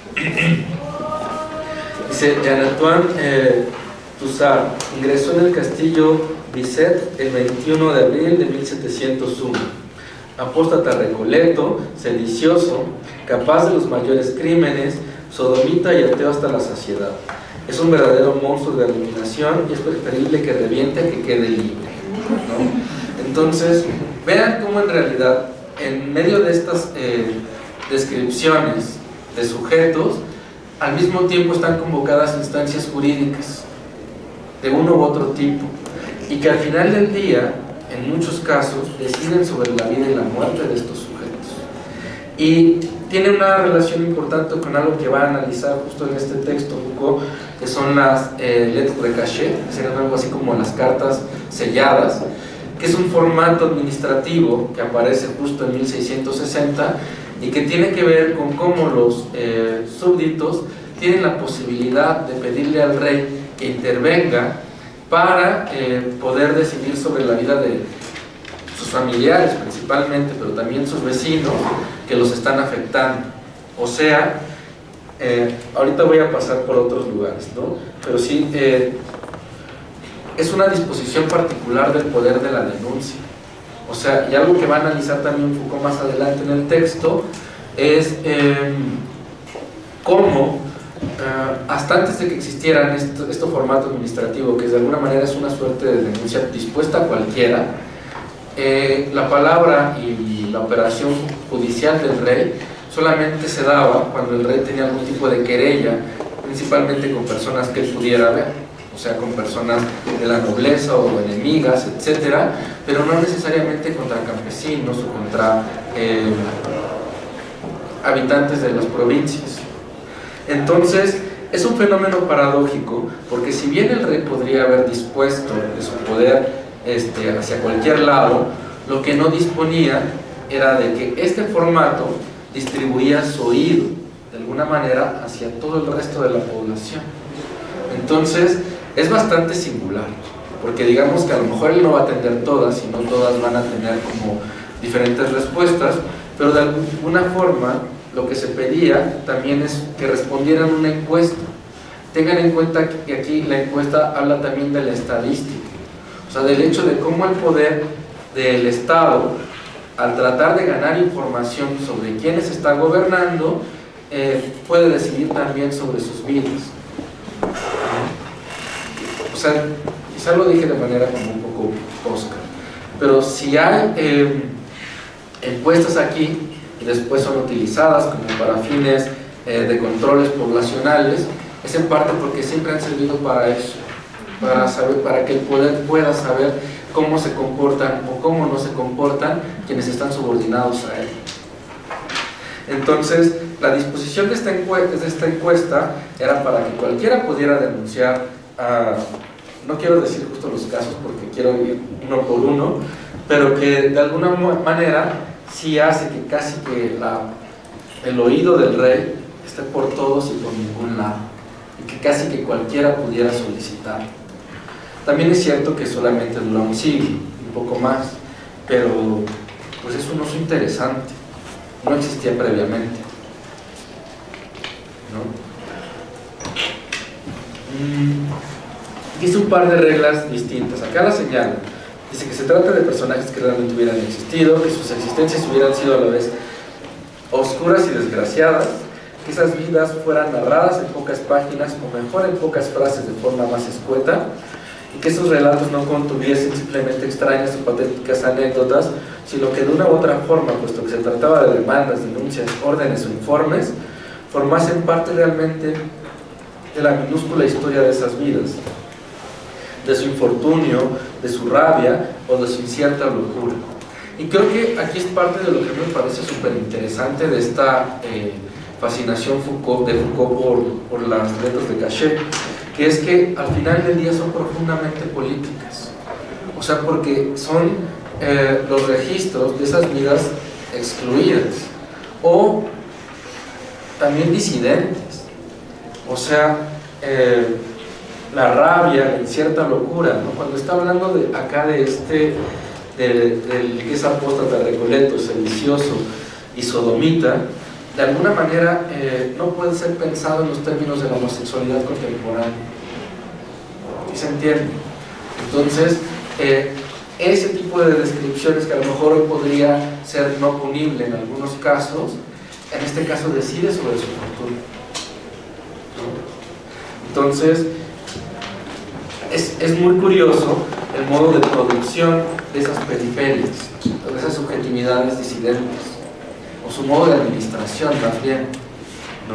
Dice: Jean-Antoine eh, Toussaint ingresó en el castillo Bisset el veintiuno de abril de mil setecientos uno. Apóstata recoleto, sedicioso, capaz de los mayores crímenes, sodomita y ateo hasta la saciedad. Es un verdadero monstruo de iluminación y es preferible que reviente a que quede libre, ¿no? Entonces, vean cómo en realidad, en medio de estas eh, descripciones de sujetos, al mismo tiempo están convocadas instancias jurídicas de uno u otro tipo, y que al final del día, en muchos casos, deciden sobre la vida y la muerte de estos sujetos. Y tiene una relación importante con algo que va a analizar justo en este texto Foucault, que son las eh, lettres de cachet, que serían algo así como las cartas selladas, que es un formato administrativo que aparece justo en mil seiscientos sesenta y que tiene que ver con cómo los eh, súbditos tienen la posibilidad de pedirle al rey que intervenga para eh, poder decidir sobre la vida de sus familiares principalmente, pero también sus vecinos que los están afectando. O sea, eh, ahorita voy a pasar por otros lugares, ¿no? Pero sí, eh, es una disposición particular del poder de la denuncia. O sea, y algo que va a analizar también Foucault más adelante en el texto es eh, cómo Uh, hasta antes de que existieran este, este formato administrativo, que de alguna manera es una suerte de denuncia dispuesta a cualquiera, eh, la palabra y la operación judicial del rey solamente se daba cuando el rey tenía algún tipo de querella, principalmente con personas que él pudiera ver, o sea, con personas de la nobleza o enemigas, etcétera, pero no necesariamente contra campesinos o contra eh, habitantes de las provincias. Entonces, es un fenómeno paradójico, porque si bien el rey podría haber dispuesto de su poder este, hacia cualquier lado, lo que no disponía era de que este formato distribuía su oído, de alguna manera, hacia todo el resto de la población. Entonces, es bastante singular, porque digamos que a lo mejor él no va a atender todas, y no todas van a tener como diferentes respuestas, pero de alguna forma, lo que se pedía también es que respondieran una encuesta. Tengan en cuenta que aquí la encuesta habla también de la estadística, o sea, del hecho de cómo el poder del Estado, al tratar de ganar información sobre quiénes está gobernando, eh, puede decidir también sobre sus vidas. O sea, quizá lo dije de manera como un poco tosca, pero si hay eh, encuestas aquí y después son utilizadas como para fines eh, de controles poblacionales, es en parte porque siempre han servido para eso, para saber, para que el poder pueda saber cómo se comportan o cómo no se comportan quienes están subordinados a él. Entonces, la disposición de esta encuesta, de esta encuesta era para que cualquiera pudiera denunciar a, no quiero decir justo los casos porque quiero ir uno por uno, pero que de alguna manera sí hace que casi que la, el oído del rey esté por todos y por ningún lado, y que casi que cualquiera pudiera solicitar. También es cierto que solamente dura un siglo, un poco más, pero pues es un uso interesante, no existía previamente, ¿no? Dice un par de reglas distintas, acá la señala. Dice que se trata de personajes que realmente hubieran existido, que sus existencias hubieran sido a la vez oscuras y desgraciadas, que esas vidas fueran narradas en pocas páginas o mejor en pocas frases de forma más escueta, y que esos relatos no contuviesen simplemente extrañas y patéticas anécdotas, sino que de una u otra forma, puesto que se trataba de demandas, denuncias, órdenes o informes, formasen parte realmente de la minúscula historia de esas vidas, de su infortunio, de su rabia o de su incierta locura. Y creo que aquí es parte de lo que me parece súper interesante de esta eh, fascinación Foucault, de Foucault por, por las letras de cachet, que es que al final del día son profundamente políticas. O sea, porque son eh, los registros de esas vidas excluidas o también disidentes. O sea, eh, la rabia, la incierta locura, ¿no? Cuando está hablando de, acá de este, del de, que es apóstata, recoleto, sedicioso y sodomita, de alguna manera eh, no puede ser pensado en los términos de la homosexualidad contemporánea. ¿Sí se entiende? Entonces, eh, ese tipo de descripciones que a lo mejor hoy podría ser no punible en algunos casos, en este caso decide sobre su futuro, ¿no? Entonces, es, es muy curioso el modo de producción de esas periferias, de esas subjetividades disidentes, o su modo de administración más bien, ¿no?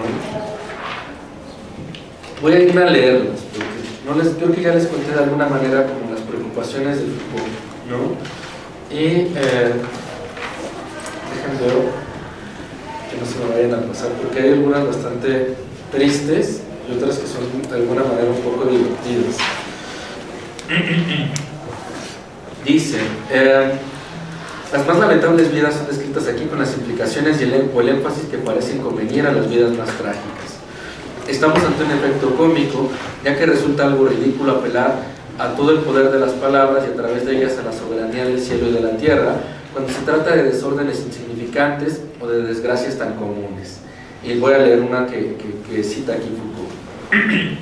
Voy a irme a leerlas, porque no les, creo que ya les conté de alguna manera como las preocupaciones del Foucault, ¿no? Y eh, déjenme ver que no se me vayan a pasar, porque hay algunas bastante tristes y otras que son de alguna manera un poco divertidas. Dice, eh, las más lamentables vidas son descritas aquí con las implicaciones y el, o el énfasis que parecen convenir a las vidas más trágicas. Estamos ante un efecto cómico, ya que resulta algo ridículo apelar a todo el poder de las palabras y a través de ellas a la soberanía del cielo y de la tierra, cuando se trata de desórdenes insignificantes o de desgracias tan comunes. Y voy a leer una que, que, que cita aquí Foucault.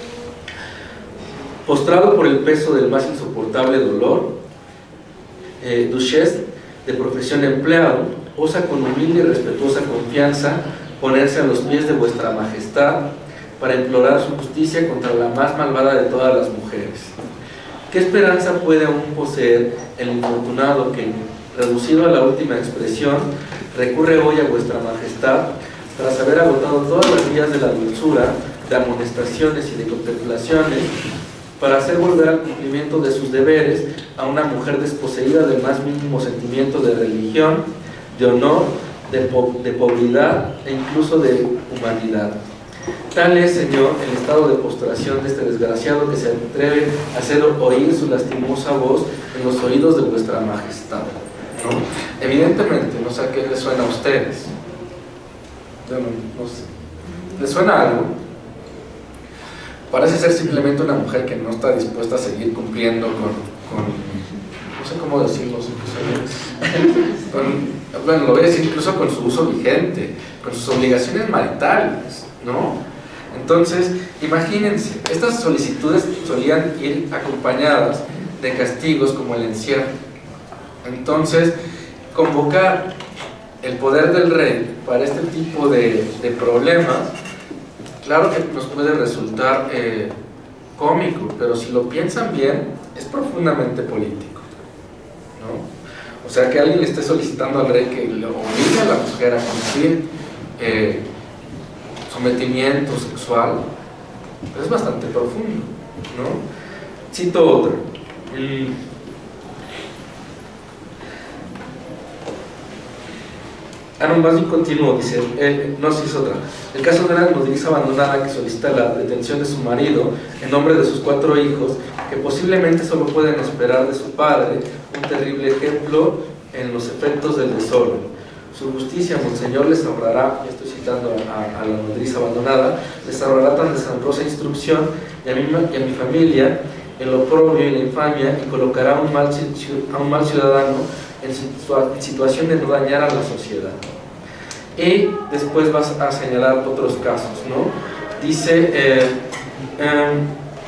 Postrado por el peso del más insoportable dolor, eh, Duchesse, de profesión empleado, osa con humilde y respetuosa confianza ponerse a los pies de vuestra majestad para implorar su justicia contra la más malvada de todas las mujeres. ¿Qué esperanza puede aún poseer el infortunado que, reducido a la última expresión, recurre hoy a vuestra majestad tras haber agotado todas las vías de la dulzura, de amonestaciones y de contemplaciones, para hacer volver al cumplimiento de sus deberes a una mujer desposeída del más mínimo sentimiento de religión, de honor, de, po de pobridad e incluso de humanidad? Tal es, Señor, el estado de postración de este desgraciado que se atreve a hacer oír su lastimosa voz en los oídos de vuestra majestad, ¿no? Evidentemente, no sé a qué les suena a ustedes. Yo no, no sé. ¿Les suena algo? Parece ser simplemente una mujer que no está dispuesta a seguir cumpliendo con, con no sé cómo decirlo, con, bueno, lo voy a decir incluso con su uso vigente, con sus obligaciones maritales, ¿no? Entonces, imagínense, estas solicitudes solían ir acompañadas de castigos como el encierro. Entonces, convocar el poder del rey para este tipo de, de problemas, claro que nos puede resultar eh, cómico, pero si lo piensan bien, es profundamente político, ¿no? O sea, que alguien le esté solicitando al rey que le obligue a la mujer a cumplir eh, sometimiento sexual, es bastante profundo, ¿no? Cito otro. Mm. Ah, no, más bien continuo, dice, eh, no, sí es otra. El caso de una nodriza abandonada que solicita la detención de su marido en nombre de sus cuatro hijos, que posiblemente solo pueden esperar de su padre un terrible ejemplo en los efectos del desorden. Su justicia, monseñor, les ahorrará, ya estoy citando a, a la nodriza abandonada, les ahorrará tan deshonrosa instrucción y a, mí, y a mi familia el oprobio y la infamia, y colocará a un mal, a un mal ciudadano en situación de no dañar a la sociedad. Y después vas a señalar otros casos, ¿no? Dice, eh, Um,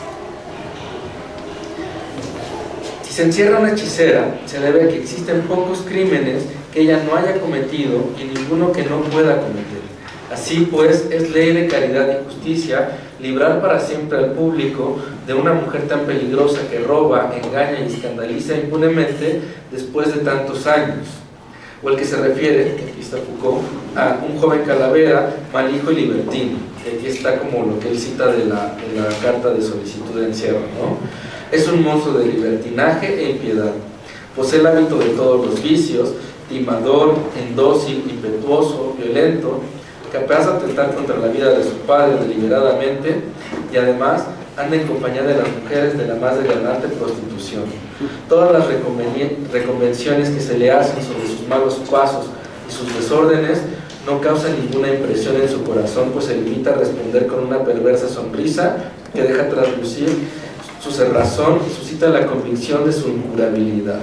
si se encierra una hechicera, se debe a que existen pocos crímenes que ella no haya cometido y ninguno que no pueda cometer. Así pues, es ley de caridad y justicia librar para siempre al público de una mujer tan peligrosa que roba, engaña y escandaliza impunemente después de tantos años. O el que se refiere, aquí está Foucault, a un joven calavera, mal hijo y libertino. Y aquí está como lo que él cita de la, de la carta de solicitud de encierro, ¿no? Es un monstruo de libertinaje e impiedad. Posee el hábito de todos los vicios, timador, indócil, impetuoso, violento, capaz de atentar contra la vida de su padre deliberadamente, y además anda en compañía de las mujeres de la más degradante prostitución. Todas las reconvenciones que se le hacen sobre sus malos pasos y sus desórdenes no causan ninguna impresión en su corazón, pues se limita a responder con una perversa sonrisa que deja traslucir su cerrazón y suscita la convicción de su incurabilidad.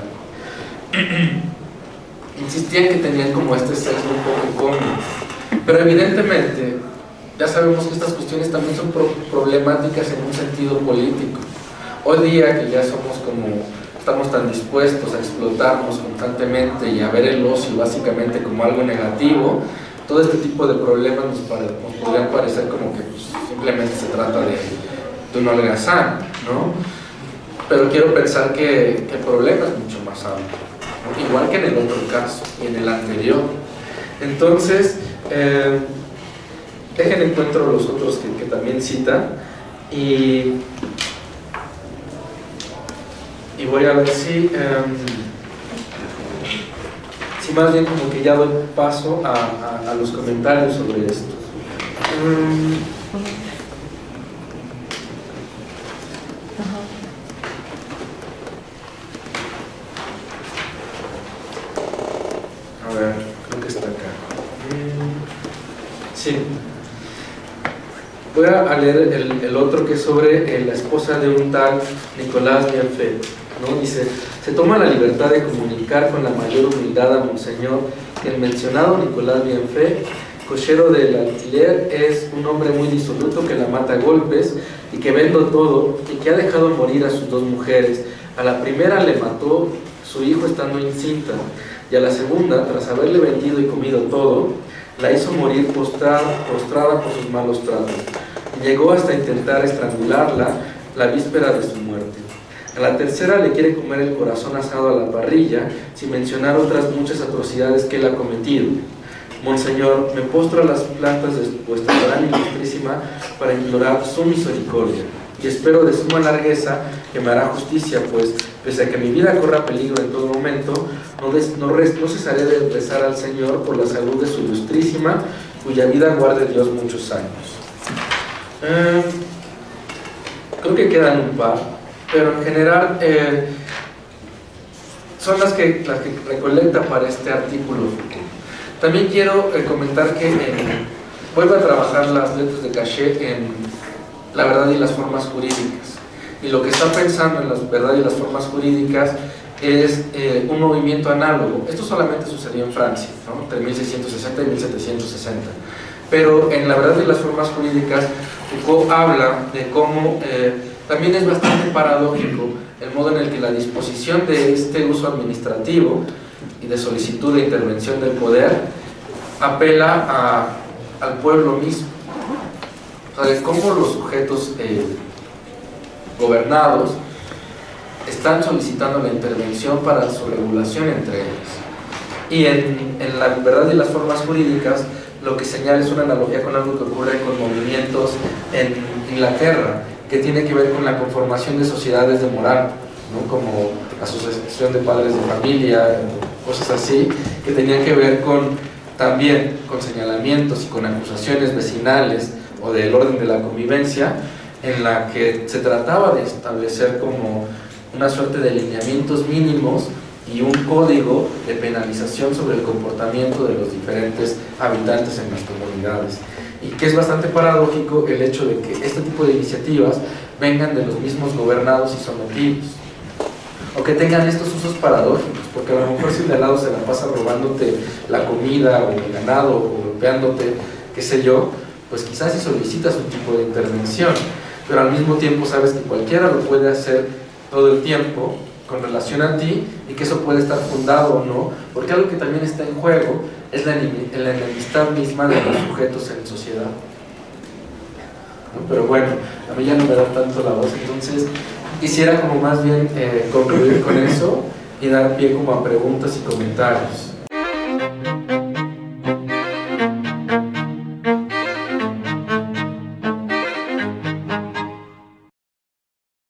Insistían que tenían como este sexo un poco cómico, pero evidentemente ya sabemos que estas cuestiones también son pro problemáticas en un sentido político. Hoy día que ya somos como, estamos tan dispuestos a explotarnos constantemente y a ver el ocio básicamente como algo negativo, todo este tipo de problemas nos, pare, nos podrían parecer como que pues, simplemente se trata de, de un holgazán, ¿no? Pero quiero pensar que, que el problema es mucho más amplio, ¿no? Igual que en el otro caso y en el anterior. Entonces, eh, dejen encuentro los otros que, que también citan y, y voy a ver si, eh, si más bien como que ya doy paso a, a, a los comentarios sobre esto. Um, a ver, creo que está acá. Sí. Voy a leer el, el otro que es sobre eh, la esposa de un tal Nicolás Bienfait, ¿no? Dice: se toma la libertad de comunicar con la mayor humildad a Monseñor que el mencionado Nicolás Bienfait, cochero del alquiler, es un hombre muy disoluto que la mata a golpes y que vendo todo y que ha dejado morir a sus dos mujeres. A la primera le mató su hijo estando incinta y a la segunda, tras haberle vendido y comido todo, la hizo morir postrada, postrada por sus malos tratos. Llegó hasta intentar estrangularla la víspera de su muerte. A la tercera le quiere comer el corazón asado a la parrilla, sin mencionar otras muchas atrocidades que él ha cometido. Monseñor, me postro a las plantas de vuestra gran ilustrísima para implorar su misericordia, y espero de suma largueza que me hará justicia, pues, pese a que mi vida corra peligro en todo momento, no, des, no, res, no cesaré de rezar al Señor por la salud de su ilustrísima, cuya vida guarde Dios muchos años. Eh, creo que quedan un par, pero en general eh, son las que, las que recolecta para este artículo. También quiero eh, comentar que eh, vuelvo a trabajar las letras de Cachet en la verdad y las formas jurídicas. Y lo que está pensando en la verdad y las formas jurídicas es eh, un movimiento análogo. Esto solamente sucedió en Francia, ¿no? Entre mil seiscientos sesenta y mil setecientos sesenta. Pero en la verdad y las formas jurídicas, Foucault habla de cómo eh, también es bastante paradójico el modo en el que la disposición de este uso administrativo y de solicitud de intervención del poder apela a, al pueblo mismo. O sea, de cómo los sujetos eh, gobernados están solicitando la intervención para su regulación entre ellos. Y en, en la verdad y las formas jurídicas, lo que señala es una analogía con algo que ocurre con movimientos en Inglaterra, que tiene que ver con la conformación de sociedades de moral, ¿no? Como la Asociación de Padres de Familia, cosas así, que tenían que ver con, también con señalamientos y con acusaciones vecinales o del orden de la convivencia, en la que se trataba de establecer como una suerte de lineamientos mínimos y un código de penalización sobre el comportamiento de los diferentes habitantes en las comunidades. Y que es bastante paradójico el hecho de que este tipo de iniciativas vengan de los mismos gobernados y sometidos, o que tengan estos usos paradójicos, porque a lo mejor si de al lado se la pasa robándote la comida o el ganado o golpeándote, qué sé yo, pues quizás si solicitas un tipo de intervención. pero al mismo tiempo sabes que cualquiera lo puede hacer todo el tiempo con relación a ti y que eso puede estar fundado o no, porque algo que también está en juego es la, la enemistad misma de los sujetos en sociedad, ¿no? Pero bueno, a mí ya no me da tanto la voz, entonces quisiera como más bien eh, concluir con eso y dar pie como a preguntas y comentarios.